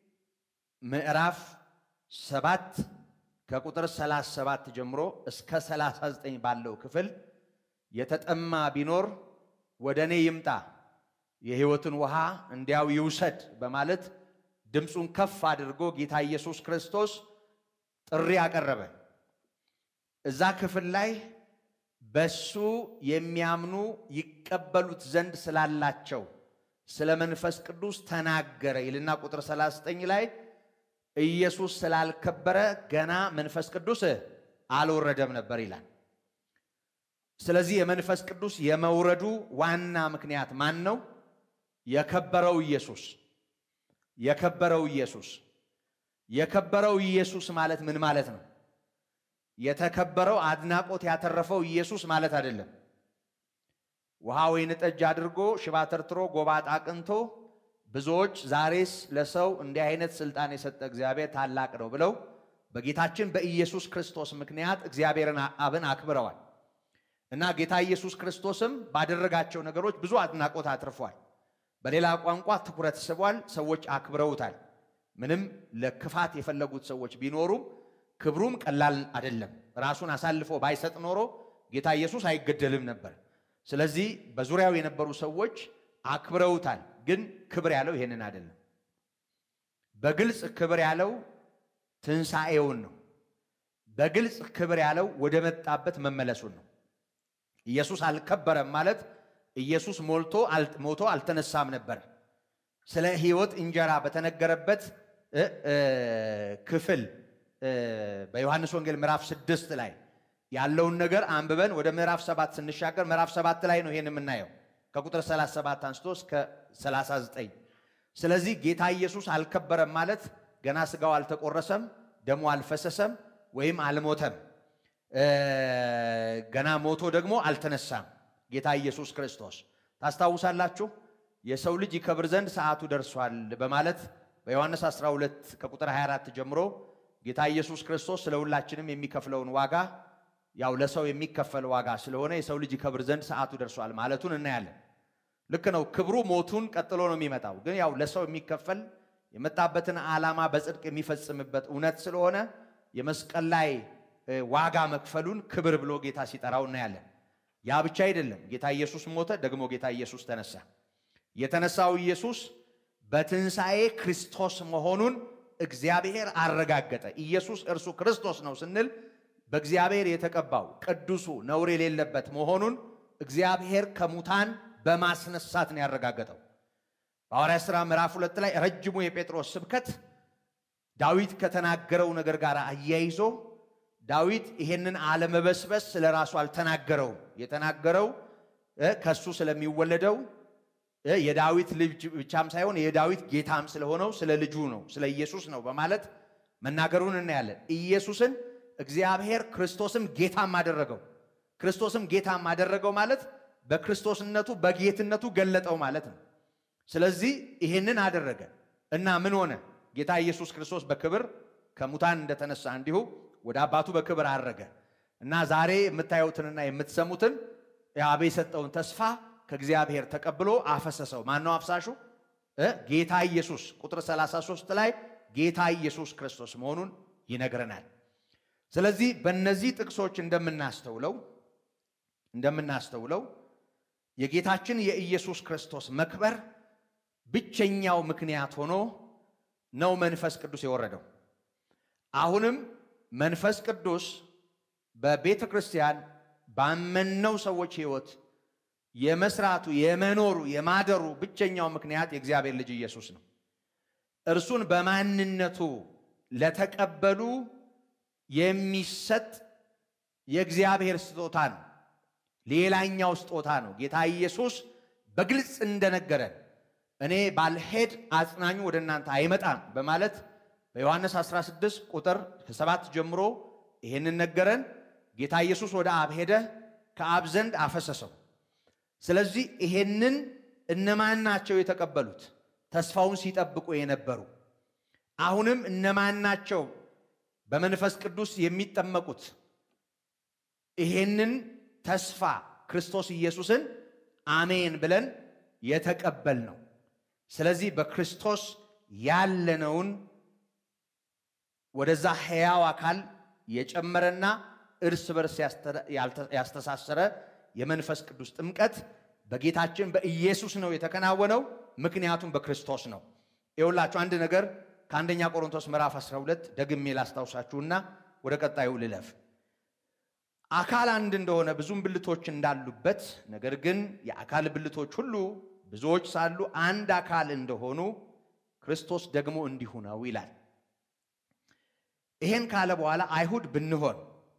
ምዕራፍ ሰባት ከቁጥር ሰላሳ ሰባት ጀምሮ እስከ ሰላሳ ዘጠኝ ባለው ክፍል የተጠማ ቢኖር ወደ እኔ ይምጣ የሕይወትን ውሃ እንዲያው ይውሰድ በማለት ድምፁን ከፍ አድርጎ ጌታ ኢየሱስ ክርስቶስ ጥሪ አቀረበ። እዛ ክፍል ላይ በሱ የሚያምኑ ይቀበሉት ዘንድ ስላላቸው ስለ መንፈስ ቅዱስ ተናገረ ይልና ቁጥር ሰላሳ ዘጠኝ ላይ ኢየሱስ ስላልከበረ ገና መንፈስ ቅዱስ አልወረደም ነበር ይላል። ስለዚህ የመንፈስ ቅዱስ የመውረዱ ዋና ምክንያት ማን ነው? የከበረው ኢየሱስ። የከበረው ኢየሱስ የከበረው ኢየሱስ ማለት ምን ማለት ነው? የተከበረው አድናቆት ያተረፈው ኢየሱስ ማለት አይደለም። ውሃ ወይን ጠጅ አድርጎ ሽባ ተርትሮ ጎባጣ አቅንቶ ብዙዎች ዛሬስ ለሰው እንዲህ አይነት ስልጣን የሰጠ እግዚአብሔር ታላቅ ነው ብለው በጌታችን በኢየሱስ ክርስቶስ ምክንያት እግዚአብሔርን አብን አክብረዋል። እና ጌታ ኢየሱስ ክርስቶስም ባደረጋቸው ነገሮች ብዙ አድናቆት አትርፏል። በሌላ ቋንቋ ትኩረት ስቧል። ሰዎች አክብረውታል። ምንም ለክፋት የፈለጉት ሰዎች ቢኖሩም ክብሩም ቀላል አይደለም። ራሱን አሳልፎ ባይሰጥ ኖሮ ጌታ ኢየሱስ አይገደልም ነበር። ስለዚህ በዙሪያው የነበሩ ሰዎች አክብረውታል። ግን ክብር ያለው ይሄንን አይደለም። በግልጽ ክብር ያለው ትንሣኤውን ነው። በግልጽ ክብር ያለው ወደ መጣበት መመለሱን ነው። ኢየሱስ አልከበረም ማለት ኢየሱስ ሞልቶ ሞቶ አልተነሳም ነበር። ስለ ሕይወት እንጀራ በተነገረበት ክፍል በዮሐንስ ወንጌል ምዕራፍ ስድስት ላይ ያለውን ነገር አንብበን ወደ ምዕራፍ ሰባት ስንሻገር ምዕራፍ ሰባት ላይ ነው ይሄን የምናየው ከቁጥር ሰላሳ ሰባት አንስቶ እስከ ሰላሳ ዘጠኝ። ስለዚህ ጌታ ኢየሱስ አልከበረም ማለት ገና ስጋው አልተቆረሰም፣ ደሙ አልፈሰሰም ወይም አልሞተም፣ ገና ሞቶ ደግሞ አልተነሳም። ጌታ ኢየሱስ ክርስቶስ ታስታውሳላችሁ የሰው ልጅ ይከብር ዘንድ ሰዓቱ ደርሷል በማለት በዮሐንስ አስራ ሁለት ከቁጥር ሃያ አራት ጀምሮ ጌታ ኢየሱስ ክርስቶስ ስለሁላችንም የሚከፍለውን ዋጋ ያው ለሰው የሚከፈል ዋጋ ስለሆነ የሰው ልጅ ይከብር ዘንድ ሰዓቱ ደርሷል ማለቱን እናያለን። ልክ ነው። ክብሩ ሞቱን ቀጥሎ ነው የሚመጣው። ግን ያው ለሰው የሚከፈል የመጣበትን ዓላማ በጽድቅ የሚፈጽምበት እውነት ስለሆነ የመስቀል ላይ ዋጋ መክፈሉን ክብር ብሎ ጌታ ሲጠራው እናያለን። ያ ብቻ አይደለም። ጌታ ኢየሱስ ሞተ፣ ደግሞ ጌታ ኢየሱስ ተነሳ። የተነሳው ኢየሱስ በትንሣኤ ክርስቶስ መሆኑን እግዚአብሔር አረጋገጠ። ኢየሱስ እርሱ ክርስቶስ ነው ስንል በእግዚአብሔር የተቀባው ቅዱሱ ነውር የሌለበት መሆኑን እግዚአብሔር ከሙታን በማስነሳት ነው ያረጋገጠው። በሐዋርያት ሥራ ምዕራፍ ሁለት ላይ ረጅሙ የጴጥሮስ ስብከት ዳዊት ከተናገረው ነገር ጋር አያይዞ ዳዊት ይሄንን አለመበስበስ ስለራሱ አልተናገረው። የተናገረው ከሱ ስለሚወለደው የዳዊት ልጅ ብቻም ሳይሆን የዳዊት ጌታም ስለሆነው ስለ ልጁ ነው፣ ስለ ኢየሱስ ነው በማለት መናገሩን እናያለን። ኢየሱስን እግዚአብሔር ክርስቶስም ጌታም አደረገው። ክርስቶስም ጌታም አደረገው ማለት በክርስቶስነቱ በጌትነቱ ገለጠው ማለት ነው። ስለዚህ ይሄንን አደረገ እና ምን ሆነ? ጌታ ኢየሱስ ክርስቶስ በክብር ከሙታን እንደተነሳ እንዲሁ ወደ አባቱ በክብር አረገ እና ዛሬ የምታዩትንና የምትሰሙትን የአብ የሰጠውን ተስፋ ከእግዚአብሔር ተቀብሎ አፈሰሰው። ማን ነው አፍሳሹ? ጌታ ኢየሱስ። ቁጥር ሰላሳ ሦስት ላይ ጌታ ኢየሱስ ክርስቶስ መሆኑን ይነግረናል። ስለዚህ በእነዚህ ጥቅሶች እንደምናስተውለው እንደምናስተውለው የጌታችን የኢየሱስ ክርስቶስ መክበር ብቸኛው ምክንያት ሆኖ ነው መንፈስ ቅዱስ የወረደው። አሁንም መንፈስ ቅዱስ በቤተ ክርስቲያን ባመነው ሰዎች ሕይወት የመስራቱ የመኖሩ የማደሩ ብቸኛው ምክንያት የእግዚአብሔር ልጅ ኢየሱስ ነው። እርሱን በማንነቱ ለተቀበሉ የሚሰጥ የእግዚአብሔር ስጦታ ነው። ሌላኛው ስጦታ ነው። ጌታ ኢየሱስ በግልጽ እንደነገረን እኔ ባልሄድ አጽናኙ ወደ እናንተ አይመጣም በማለት በዮሐንስ አስራ ስድስት ቁጥር ሰባት ጀምሮ ይሄንን ነገረን። ጌታ ኢየሱስ ወደ አብ ሄደ፣ ከአብ ዘንድ አፈሰሰው። ስለዚህ ይሄንን እነማን ናቸው የተቀበሉት? ተስፋውን ሲጠብቁ የነበሩ። አሁንም እነማን ናቸው በመንፈስ ቅዱስ የሚጠመቁት? ይሄንን ተስፋ ክርስቶስ ኢየሱስን አሜን ብለን የተቀበል ነው። ስለዚህ በክርስቶስ ያለነውን ወደዛ ሕያው አካል የጨመረና እርስ በርስ ያስተሳሰረ የመንፈስ ቅዱስ ጥምቀት በጌታችን በኢየሱስ ነው የተከናወነው። ምክንያቱም በክርስቶስ ነው። ይኸውላችሁ አንድ ነገር ከአንደኛ ቆሮንቶስ ምዕራፍ አስራ ሁለት ደግሜ ላስታውሳችሁና ወደ ቀጣዩ ልለፍ። አካል አንድ እንደሆነ ብዙም ብልቶች እንዳሉበት፣ ነገር ግን የአካል ብልቶች ሁሉ ብዙዎች ሳሉ አንድ አካል እንደሆኑ ክርስቶስ ደግሞ እንዲሁ ነው ይላል። ይሄን ካለ በኋላ አይሁድ ብንሆን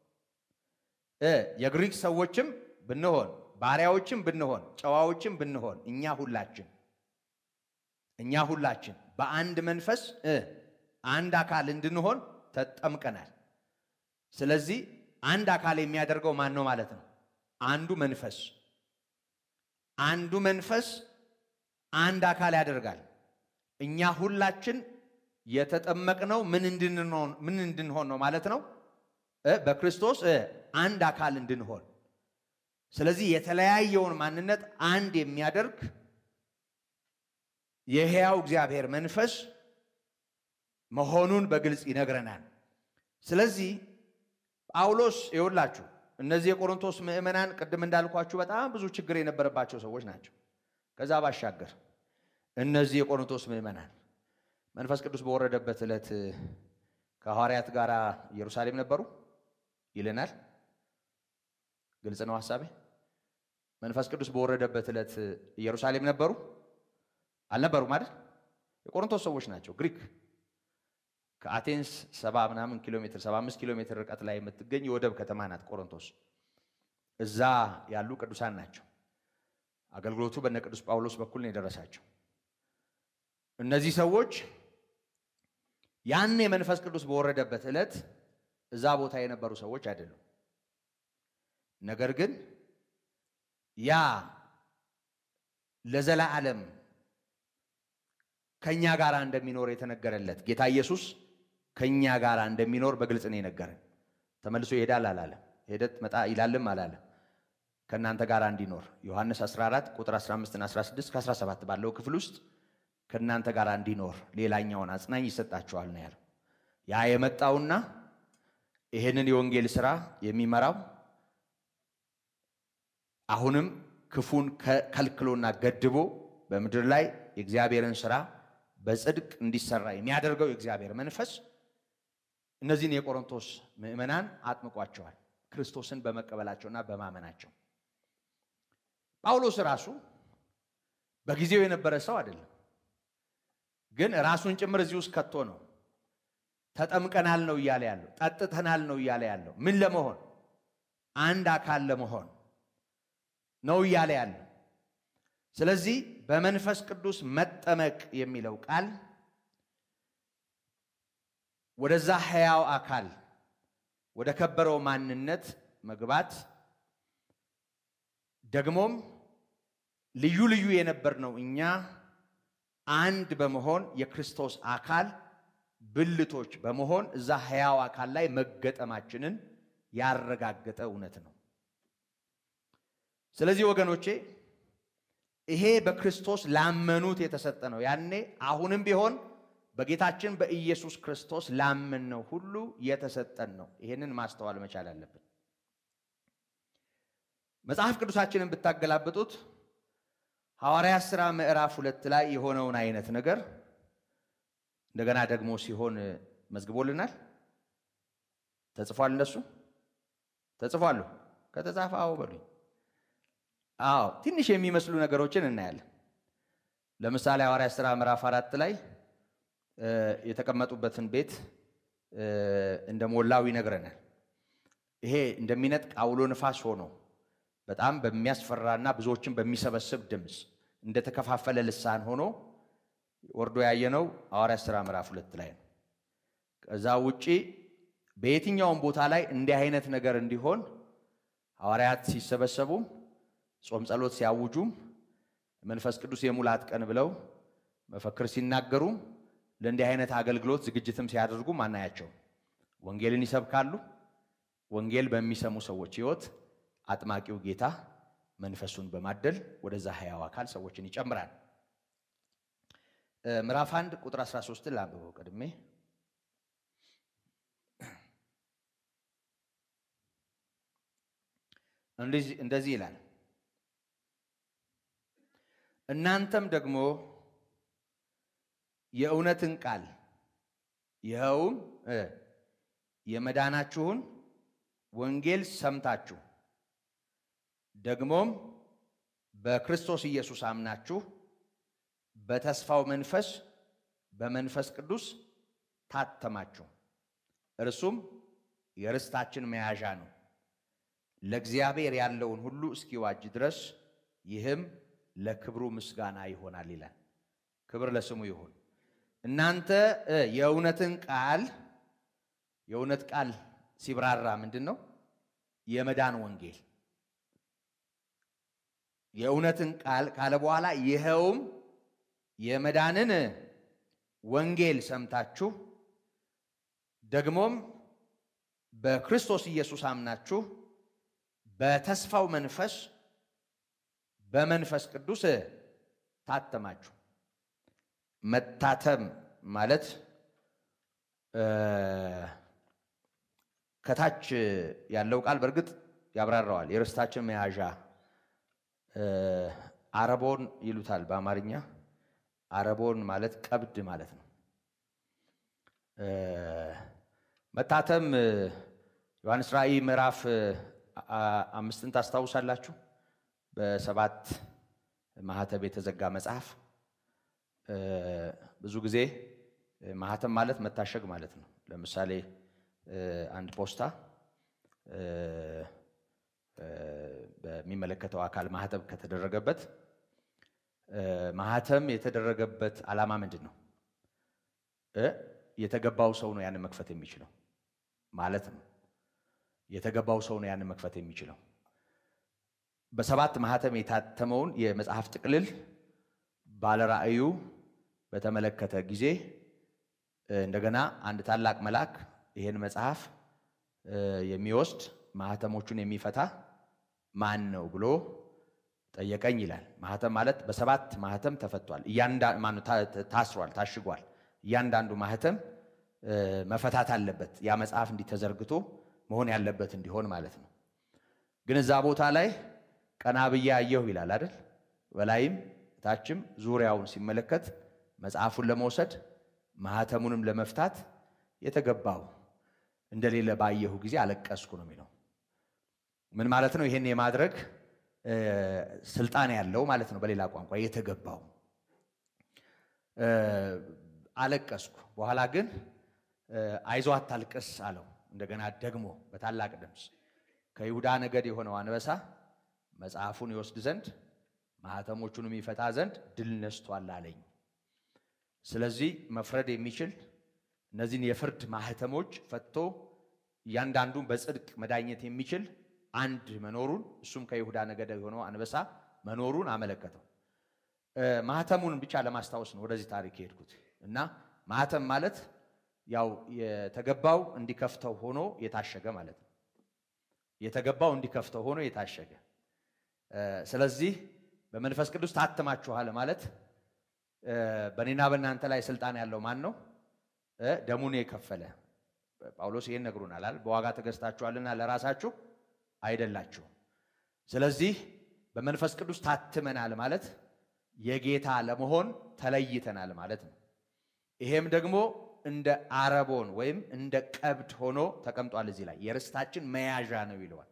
የግሪክ ሰዎችም ብንሆን ባሪያዎችም ብንሆን ጨዋዎችም ብንሆን እኛ ሁላችን እኛ ሁላችን በአንድ መንፈስ አንድ አካል እንድንሆን ተጠምቀናል። ስለዚህ አንድ አካል የሚያደርገው ማን ነው ማለት ነው? አንዱ መንፈስ አንዱ መንፈስ አንድ አካል ያደርጋል። እኛ ሁላችን የተጠመቅነው ምን እንድንሆን ምን እንድንሆን ነው ማለት ነው? በክርስቶስ አንድ አካል እንድንሆን። ስለዚህ የተለያየውን ማንነት አንድ የሚያደርግ የሕያው እግዚአብሔር መንፈስ መሆኑን በግልጽ ይነግረናል። ስለዚህ ጳውሎስ ይኸውላችሁ እነዚህ የቆሮንቶስ ምዕመናን ቅድም እንዳልኳችሁ በጣም ብዙ ችግር የነበረባቸው ሰዎች ናቸው። ከዛ ባሻገር እነዚህ የቆሮንቶስ ምዕመናን መንፈስ ቅዱስ በወረደበት ዕለት ከሐዋርያት ጋር ኢየሩሳሌም ነበሩ ይለናል። ግልጽ ነው ሐሳቤ። መንፈስ ቅዱስ በወረደበት ዕለት ኢየሩሳሌም ነበሩ አልነበሩ ማለት የቆሮንቶስ ሰዎች ናቸው። ግሪክ ከአቴንስ ሰባ ምናምን ኪሎ ሜትር ሰባ አምስት ኪሎ ሜትር ርቀት ላይ የምትገኝ የወደብ ከተማ ናት ቆሮንቶስ። እዛ ያሉ ቅዱሳን ናቸው። አገልግሎቱ በነ ቅዱስ ጳውሎስ በኩል ነው የደረሳቸው። እነዚህ ሰዎች ያን የመንፈስ ቅዱስ በወረደበት ዕለት እዛ ቦታ የነበሩ ሰዎች አይደሉም። ነገር ግን ያ ለዘላለም ከኛ ጋር እንደሚኖር የተነገረለት ጌታ ኢየሱስ ከኛ ጋር እንደሚኖር በግልጽ ነው የነገረን። ተመልሶ ይሄዳል አላለም። ሄደት መጣ ይላልም አላለም። ከናንተ ጋር እንዲኖር ዮሐንስ አስራ አራት ቁጥር አስራ አምስት እና አስራ ስድስት ከአስራ ሰባት ባለው ክፍል ውስጥ ከናንተ ጋር እንዲኖር ሌላኛውን አጽናኝ ይሰጣቸዋል ነው ያለው። ያ የመጣውና ይሄንን የወንጌል ሥራ የሚመራው አሁንም ክፉን ከልክሎና ገድቦ በምድር ላይ የእግዚአብሔርን ሥራ በጽድቅ እንዲሰራ የሚያደርገው የእግዚአብሔር መንፈስ እነዚህን የቆሮንቶስ ምዕመናን አጥምቋቸዋል ክርስቶስን በመቀበላቸውና በማመናቸው። ጳውሎስ ራሱ በጊዜው የነበረ ሰው አይደለም፣ ግን ራሱን ጭምር እዚህ ውስጥ ከቶ ነው ተጠምቀናል ነው እያለ ያለው፣ ጠጥተናል ነው እያለ ያለው። ምን ለመሆን? አንድ አካል ለመሆን ነው እያለ ያለው። ስለዚህ በመንፈስ ቅዱስ መጠመቅ የሚለው ቃል ወደዛ ሕያው አካል ወደ ከበረው ማንነት መግባት ደግሞም ልዩ ልዩ የነበርነው እኛ አንድ በመሆን የክርስቶስ አካል ብልቶች በመሆን እዛ ሕያው አካል ላይ መገጠማችንን ያረጋገጠ እውነት ነው። ስለዚህ ወገኖቼ ይሄ በክርስቶስ ላመኑት የተሰጠ ነው። ያኔ አሁንም ቢሆን በጌታችን በኢየሱስ ክርስቶስ ላመነው ሁሉ የተሰጠን ነው። ይሄንን ማስተዋል መቻል አለብን። መጽሐፍ ቅዱሳችንን ብታገላብጡት ሐዋርያት ሥራ ምዕራፍ ሁለት ላይ የሆነውን አይነት ነገር እንደገና ደግሞ ሲሆን መዝግቦልናል። ተጽፏል። እንደሱ ተጽፏል። ከተጻፈ አዎ በሉኝ። አዎ ትንሽ የሚመስሉ ነገሮችን እናያለን። ለምሳሌ ሐዋርያት ሥራ ምዕራፍ አራት ላይ የተቀመጡበትን ቤት እንደሞላው ይነግረናል። ይሄ እንደሚነጥቅ አውሎ ንፋስ ሆኖ በጣም በሚያስፈራና ብዙዎችን በሚሰበስብ ድምጽ እንደተከፋፈለ ልሳን ሆኖ ወርዶ ያየነው ሐዋርያት ሥራ ምዕራፍ ሁለት ላይ ነው። ከዛ ውጪ በየትኛውም ቦታ ላይ እንዲህ አይነት ነገር እንዲሆን ሐዋርያት ሲሰበሰቡ ጾም ጸሎት ሲያውጁ መንፈስ ቅዱስ የሙላት ቀን ብለው መፈክር ሲናገሩ ለእንዲህ አይነት አገልግሎት ዝግጅትም ሲያደርጉ ማናያቸው ወንጌልን ይሰብካሉ። ወንጌል በሚሰሙ ሰዎች ሕይወት አጥማቂው ጌታ መንፈሱን በማደል ወደዛ ሕያው አካል ሰዎችን ይጨምራል። ምዕራፍ አንድ ቁጥር አስራ ሶስት ላንብበው ቀድሜ። እንደዚህ እንደዚህ ይላል፣ እናንተም ደግሞ የእውነትን ቃል ይኸውም የመዳናችሁን ወንጌል ሰምታችሁ ደግሞም በክርስቶስ ኢየሱስ አምናችሁ በተስፋው መንፈስ በመንፈስ ቅዱስ ታተማችሁ። እርሱም የርስታችን መያዣ ነው፣ ለእግዚአብሔር ያለውን ሁሉ እስኪዋጅ ድረስ፣ ይህም ለክብሩ ምስጋና ይሆናል ይላል። ክብር ለስሙ ይሁን። እናንተ የእውነትን ቃል የእውነት ቃል ሲብራራ ምንድነው? የመዳን ወንጌል የእውነትን ቃል ካለ በኋላ ይኸውም የመዳንን ወንጌል ሰምታችሁ ደግሞም በክርስቶስ ኢየሱስ አምናችሁ በተስፋው መንፈስ በመንፈስ ቅዱስ ታተማችሁ። መታተም ማለት ከታች ያለው ቃል በርግጥ ያብራራዋል። የርስታችን መያዣ አረቦን ይሉታል በአማርኛ። አረቦን ማለት ቀብድ ማለት ነው። መታተም ዮሐንስ ራእይ ምዕራፍ አምስትን ታስታውሳላችሁ? በሰባት ማህተም የተዘጋ መጽሐፍ። ብዙ ጊዜ ማህተም ማለት መታሸግ ማለት ነው። ለምሳሌ አንድ ፖስታ በሚመለከተው አካል ማህተም ከተደረገበት ማህተም የተደረገበት ዓላማ ምንድን ነው? የተገባው ሰው ነው ያን መክፈት የሚችለው ማለት ነው። የተገባው ሰው ነው ያን መክፈት የሚችለው። በሰባት ማህተም የታተመውን የመጽሐፍ ጥቅልል ባለራእዩ በተመለከተ ጊዜ እንደገና አንድ ታላቅ መልአክ ይሄን መጽሐፍ የሚወስድ ማህተሞቹን የሚፈታ ማን ነው ብሎ ጠየቀኝ ይላል። ማህተም ማለት በሰባት ማህተም ተፈቷል። እያንዳንዱ ማን ታስሯል፣ ታሽጓል። እያንዳንዱ ማህተም መፈታት አለበት። ያ መጽሐፍ እንዲተዘርግቶ መሆን ያለበት እንዲሆን ማለት ነው። ግን እዛ ቦታ ላይ ቀና ብዬ አየሁ ይላል አይደል? በላይም ታችም ዙሪያውን ሲመለከት መጽሐፉን ለመውሰድ ማህተሙንም ለመፍታት የተገባው እንደሌለ ባየሁ ጊዜ አለቀስኩ ነው የሚለው። ምን ማለት ነው? ይሄን የማድረግ ስልጣን ያለው ማለት ነው። በሌላ ቋንቋ የተገባው አለቀስኩ። በኋላ ግን አይዞህ አታልቅስ አለው። እንደገና ደግሞ በታላቅ ድምፅ ከይሁዳ ነገድ የሆነው አንበሳ መጽሐፉን ይወስድ ዘንድ ማህተሞቹንም ይፈታ ዘንድ ድል ነስቷል አለኝ። ስለዚህ መፍረድ የሚችል እነዚህን የፍርድ ማህተሞች ፈቶ እያንዳንዱን በጽድቅ መዳኘት የሚችል አንድ መኖሩን እሱም ከይሁዳ ነገድ የሆነው አንበሳ መኖሩን አመለከተው። ማህተሙን ብቻ ለማስታወስ ነው ወደዚህ ታሪክ ሄድኩት እና ማህተም ማለት ያው የተገባው እንዲከፍተው ሆኖ የታሸገ ማለት ነው። የተገባው እንዲከፍተው ሆኖ የታሸገ ስለዚህ በመንፈስ ቅዱስ ታተማችኋል ማለት በእኔና በእናንተ ላይ ስልጣን ያለው ማን ነው? ደሙን የከፈለ ጳውሎስ ይሄን ነግሮናል አይደል? በዋጋ ተገዝታችኋልና ለራሳችሁ አይደላችሁ። ስለዚህ በመንፈስ ቅዱስ ታትመናል ማለት የጌታ ለመሆን ተለይተናል ማለት ነው። ይሄም ደግሞ እንደ አረቦን ወይም እንደ ቀብድ ሆኖ ተቀምጧል እዚህ ላይ የርስታችን መያዣ ነው ይለዋል።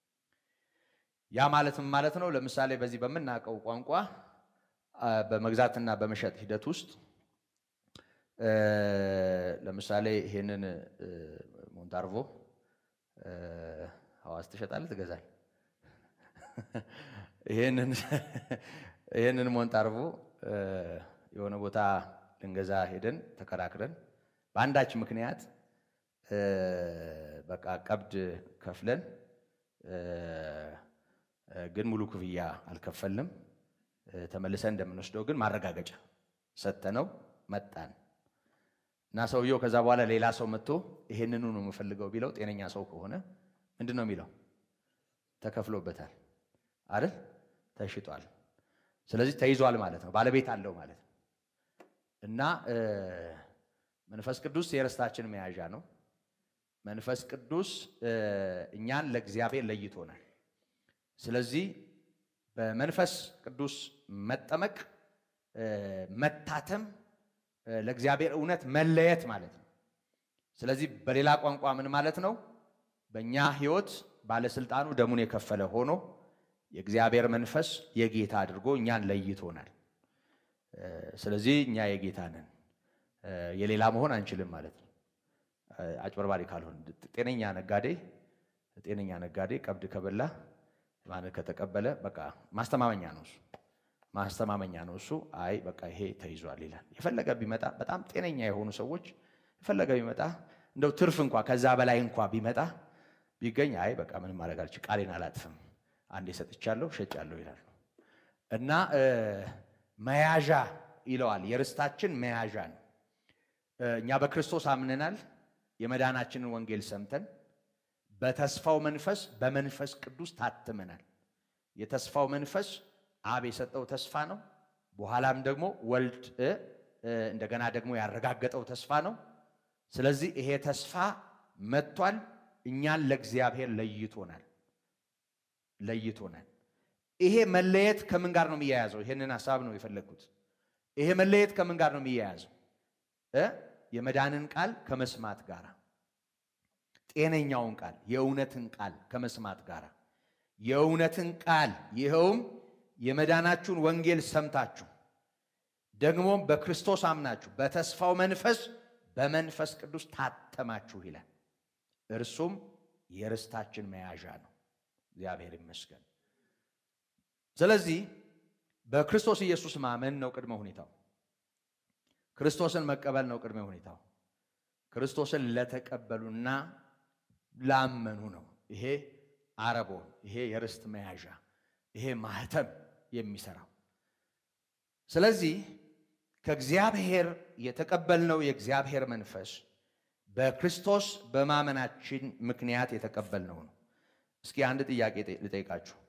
ያ ማለትም ማለት ነው ለምሳሌ በዚህ በመናቀው ቋንቋ በመግዛትና በመሸጥ ሂደት ውስጥ ለምሳሌ ይሄንን ሞንታርቮ ሐዋስ ትሸጣለህ ትገዛለህ? ይሄንን ይሄንን ሞንታርቮ የሆነ ቦታ ልንገዛ ሄደን ተከራክረን በአንዳች ምክንያት በቃ ቀብድ ከፍለን ግን ሙሉ ክፍያ አልከፈልንም። ተመልሰን እንደምንወስደው ግን ማረጋገጫ ሰተነው መጣን እና ሰውየው ከዛ በኋላ ሌላ ሰው መጥቶ ይሄንኑ ነው የምፈልገው ቢለው ጤነኛ ሰው ከሆነ ምንድነው የሚለው? ተከፍሎበታል አይደል? ተሽጧል። ስለዚህ ተይዟል ማለት ነው። ባለቤት አለው ማለት ነው። እና መንፈስ ቅዱስ የርስታችን መያዣ ነው። መንፈስ ቅዱስ እኛን ለእግዚአብሔር ለይቶናል። ስለዚህ በመንፈስ ቅዱስ መጠመቅ መታተም ለእግዚአብሔር እውነት መለየት ማለት ነው። ስለዚህ በሌላ ቋንቋ ምን ማለት ነው? በእኛ ህይወት ባለስልጣኑ ደሙን የከፈለ ሆኖ የእግዚአብሔር መንፈስ የጌታ አድርጎ እኛን ለይቶናል። ስለዚህ እኛ የጌታ ነን፣ የሌላ መሆን አንችልም ማለት ነው። አጭበርባሪ ካልሆነ ጤነኛ ነጋዴ ጤነኛ ነጋዴ ቀብድ ከበላ ማለት ከተቀበለ በቃ ማስተማመኛ ነው እሱ ማስተማመኛ ነው እሱ አይ በቃ ይሄ ተይዟል ይላል። የፈለገ ቢመጣ በጣም ጤነኛ የሆኑ ሰዎች የፈለገ ቢመጣ እንደው ትርፍ እንኳን ከዛ በላይ እንኳን ቢመጣ ቢገኝ አይ በቃ ምንም ማድረግ አልችልም ቃሌን አላጥፍም አንዴ ሰጥቻለሁ ሸጫለሁ ይላል። እና መያዣ ይለዋል የርስታችን መያዣ ነው። እኛ በክርስቶስ አምነናል። የመዳናችንን ወንጌል ሰምተን በተስፋው መንፈስ በመንፈስ ቅዱስ ታትመናል። የተስፋው መንፈስ አብ የሰጠው ተስፋ ነው። በኋላም ደግሞ ወልድ እንደገና ደግሞ ያረጋገጠው ተስፋ ነው። ስለዚህ ይሄ ተስፋ መጥቷል። እኛን ለእግዚአብሔር ለይቶናል ለይቶናል። ይሄ መለየት ከምን ጋር ነው የሚያያዘው? ይሄንን ሐሳብ ነው የፈለኩት። ይሄ መለየት ከምን ጋር ነው የሚያያዘው? እ የመዳንን ቃል ከመስማት ጋር፣ ጤነኛውን ቃል የእውነትን ቃል ከመስማት ጋር፣ የእውነትን ቃል ይኸውም የመዳናችሁን ወንጌል ሰምታችሁ ደግሞም በክርስቶስ አምናችሁ በተስፋው መንፈስ በመንፈስ ቅዱስ ታተማችሁ ይላል። እርሱም የርስታችን መያዣ ነው። እግዚአብሔር ይመስገን። ስለዚህ በክርስቶስ ኢየሱስ ማመን ነው ቅድመ ሁኔታው። ክርስቶስን መቀበል ነው ቅድመ ሁኔታው። ክርስቶስን ለተቀበሉና ላመኑ ነው ይሄ አረቦን ይሄ የርስት መያዣ ይሄ ማህተም የሚሰራው። ስለዚህ ከእግዚአብሔር የተቀበልነው የእግዚአብሔር መንፈስ በክርስቶስ በማመናችን ምክንያት የተቀበልነው ነው። እስኪ አንድ ጥያቄ ልጠይቃችሁ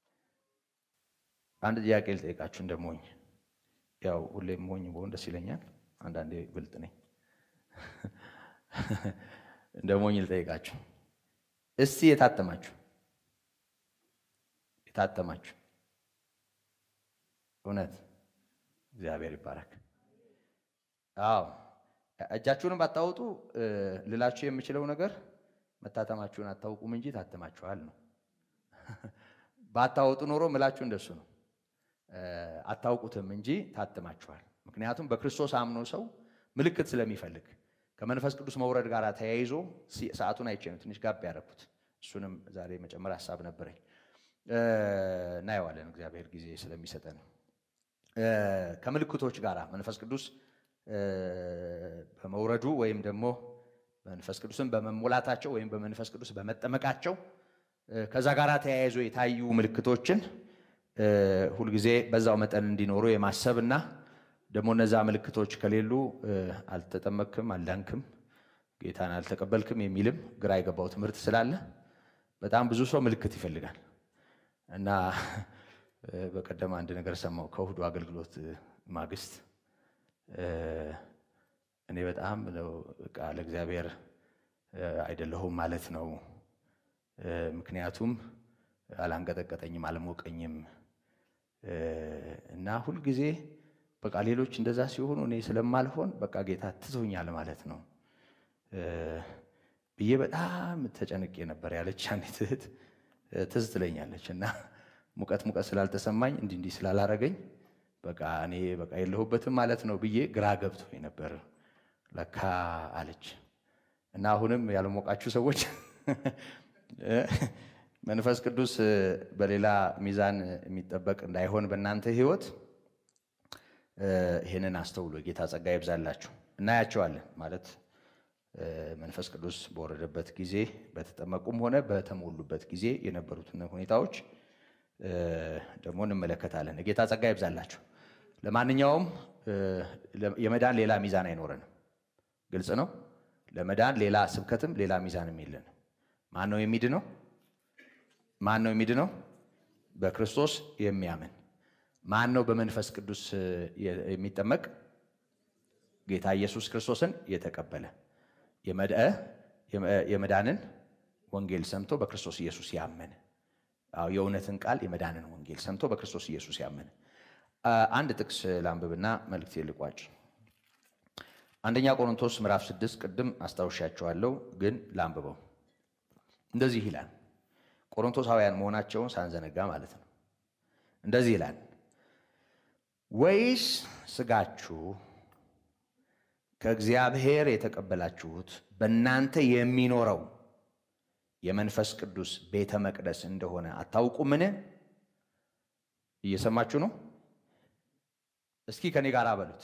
አንድ ጥያቄ ልጠይቃችሁ እንደሞኝ ያው ሁሌም ሞኝ ብሆን ደስ ይለኛል። አንዳንዴ ብልጥ ነኝ። እንደሞኝ ልጠይቃችሁ እስቲ የታተማችሁ የታተማችሁ እውነት እግዚአብሔር ይባረክ። አዎ እጃችሁን ባታወጡ ልላችሁ የምችለው ነገር መታተማችሁን አታውቁም እንጂ ታተማችኋል ነው። ባታወጡ ኖሮ ምላችሁ እንደሱ ነው። አታውቁትም እንጂ ታተማችኋል። ምክንያቱም በክርስቶስ አምኖ ሰው ምልክት ስለሚፈልግ ከመንፈስ ቅዱስ መውረድ ጋር ተያይዞ ሰዓቱን አይቼ ነው ትንሽ ጋብ ያደረኩት። እሱንም ዛሬ መጨመር ሐሳብ ነበረኝ። እናየዋለን እግዚአብሔር ጊዜ ስለሚሰጠን ከምልክቶች ጋር መንፈስ ቅዱስ በመውረዱ ወይም ደግሞ መንፈስ ቅዱስን በመሞላታቸው ወይም በመንፈስ ቅዱስ በመጠመቃቸው ከዛ ጋር ተያይዞ የታዩ ምልክቶችን ሁሉ ጊዜ በዛው መጠን እንዲኖሩ የማሰብና ደግሞ እነዛ ምልክቶች ከሌሉ አልተጠመቅክም አልዳንክም ጌታን አልተቀበልክም የሚልም ግራ የገባው ትምህርት ስላለ በጣም ብዙ ሰው ምልክት ይፈልጋል እና በቀደም አንድ ነገር ሰማው ከእሁዱ አገልግሎት ማግስት እኔ በጣም ነው ቃል እግዚአብሔር አይደለሁም ማለት ነው ምክንያቱም አላንቀጠቀጠኝም አልሞቀኝም እና ሁሉ ጊዜ በቃ ሌሎች እንደዛ ሲሆኑ እኔ ስለማልሆን በቃ ጌታ ትዞኛል ማለት ነው ብዬ በጣም ተጨንቄ ነበር ያለች አንዲት እህት ትዝ ትለኛለች እና ሙቀት ሙቀት ስላልተሰማኝ እንዲ እንዲ ስላላረገኝ በቃ እኔ በቃ የለሁበትም ማለት ነው ብዬ ግራ ገብቶኝ ነበር ለካ አለች እና አሁንም ያልሞቃችሁ ሰዎች መንፈስ ቅዱስ በሌላ ሚዛን የሚጠበቅ እንዳይሆን በእናንተ ህይወት ይሄንን አስተውሉ ጌታ ጸጋ ይብዛላችሁ እናያቸዋለን ማለት መንፈስ ቅዱስ በወረደበት ጊዜ በተጠመቁም ሆነ በተሞሉበት ጊዜ የነበሩትን ሁኔታዎች ደግሞ እንመለከታለን ጌታ ጸጋ ይብዛላችሁ ለማንኛውም የመዳን ሌላ ሚዛን አይኖርንም ግልጽ ነው ለመዳን ሌላ ስብከትም ሌላ ሚዛንም የለንም ማን ነው የሚድነው ማን ነው የሚድነው በክርስቶስ የሚያምን ማን ነው በመንፈስ ቅዱስ የሚጠመቅ ጌታ ኢየሱስ ክርስቶስን የተቀበለ የመድአ የመዳንን ወንጌል ሰምቶ በክርስቶስ ኢየሱስ ያመነ አው የእውነትን ቃል የመዳንን ወንጌል ሰምቶ በክርስቶስ ኢየሱስ ያመነ አንድ ጥቅስ ላንብብና መልእክቴ ልቋጭ አንደኛ ቆሮንቶስ ምዕራፍ ስድስት ቅድም አስታውሻቸዋለሁ ግን ላንብበው እንደዚህ ይላል ቆሮንቶሳውያን መሆናቸውን ሳንዘነጋ ማለት ነው እንደዚህ ይላል ወይስ ስጋችሁ ከእግዚአብሔር የተቀበላችሁት በእናንተ የሚኖረው የመንፈስ ቅዱስ ቤተ መቅደስ እንደሆነ አታውቁምን እየሰማችሁ ነው እስኪ ከኔ ጋር አበሉት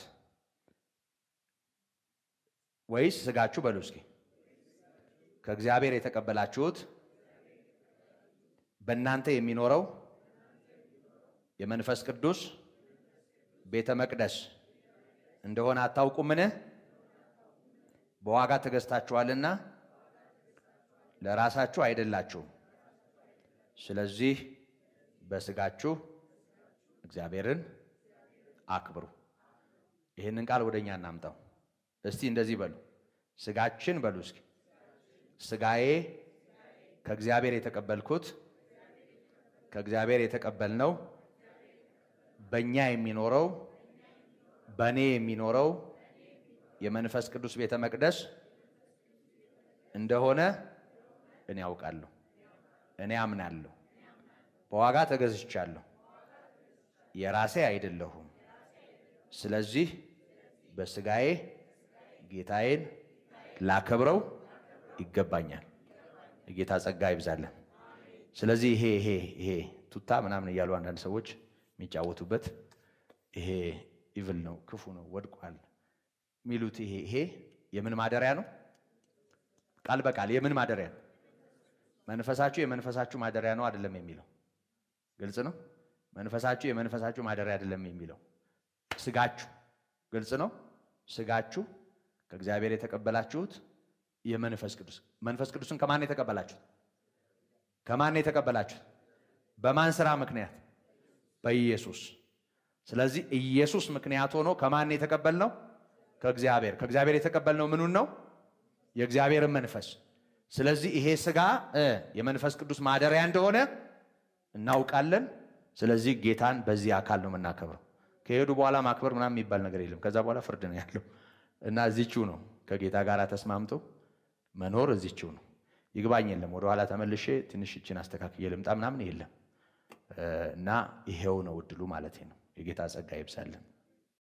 ወይስ ስጋችሁ በሉ እስኪ ከእግዚአብሔር የተቀበላችሁት በእናንተ የሚኖረው የመንፈስ ቅዱስ ቤተ መቅደስ እንደሆነ አታውቁምን በዋጋ ተገዝታችኋልና ለራሳችሁ አይደላችሁም ስለዚህ በስጋችሁ እግዚአብሔርን አክብሩ ይሄንን ቃል ወደኛ እናምጣው እስቲ እንደዚህ በሉ ስጋችን በሉ እስኪ ስጋዬ ከእግዚአብሔር የተቀበልኩት ከእግዚአብሔር የተቀበልነው በእኛ የሚኖረው በእኔ የሚኖረው የመንፈስ ቅዱስ ቤተ መቅደስ እንደሆነ እኔ አውቃለሁ እኔ አምናለሁ በዋጋ ተገዝቻለሁ የራሴ አይደለሁም ስለዚህ በስጋዬ ጌታዬን ላከብረው ይገባኛል የጌታ ጸጋ ይብዛልን ስለዚህ ይሄ ይሄ ይሄ ቱታ ምናምን ይያሉ አንዳንድ ሰዎች የሚጫወቱበት ይሄ ኢቭል ነው ክፉ ነው ወድቋል ሚሉት ይሄ ይሄ የምን ማደሪያ ነው ቃል በቃል የምን ማደሪያ ነው መንፈሳችሁ የመንፈሳችሁ ማደሪያ ነው አይደለም የሚለው ግልጽ ነው መንፈሳችሁ የመንፈሳችሁ ማደሪያ አይደለም የሚለው ስጋችሁ ግልጽ ነው ስጋችሁ ከእግዚአብሔር የተቀበላችሁት የመንፈስ ቅዱስ መንፈስ ቅዱስን ከማን የተቀበላችሁት ከማን የተቀበላችሁት በማን ሥራ ምክንያት በኢየሱስ ስለዚህ ኢየሱስ ምክንያት ሆኖ ከማን የተቀበልነው ከእግዚአብሔር ከእግዚአብሔር የተቀበልነው ምኑን ነው የእግዚአብሔር መንፈስ ስለዚህ ይሄ ስጋ የመንፈስ ቅዱስ ማደሪያ እንደሆነ እናውቃለን ስለዚህ ጌታን በዚህ አካል ነው መናከብረው ከሄዱ በኋላ ማክበር ምናምን የሚባል ነገር የለም ከዛ በኋላ ፍርድ ነው ያለው እና እዚህው ነው ከጌታ ጋር ተስማምቶ መኖር እዚህው ነው ይግባኝ የለም ወደ ኋላ ተመልሼ ትንሽ እቺን አስተካክዬ ልምጣ ምናምን የለም እና ይሄው ነው እድሉ ማለት ነው የጌታ ጸጋ ይብዛልን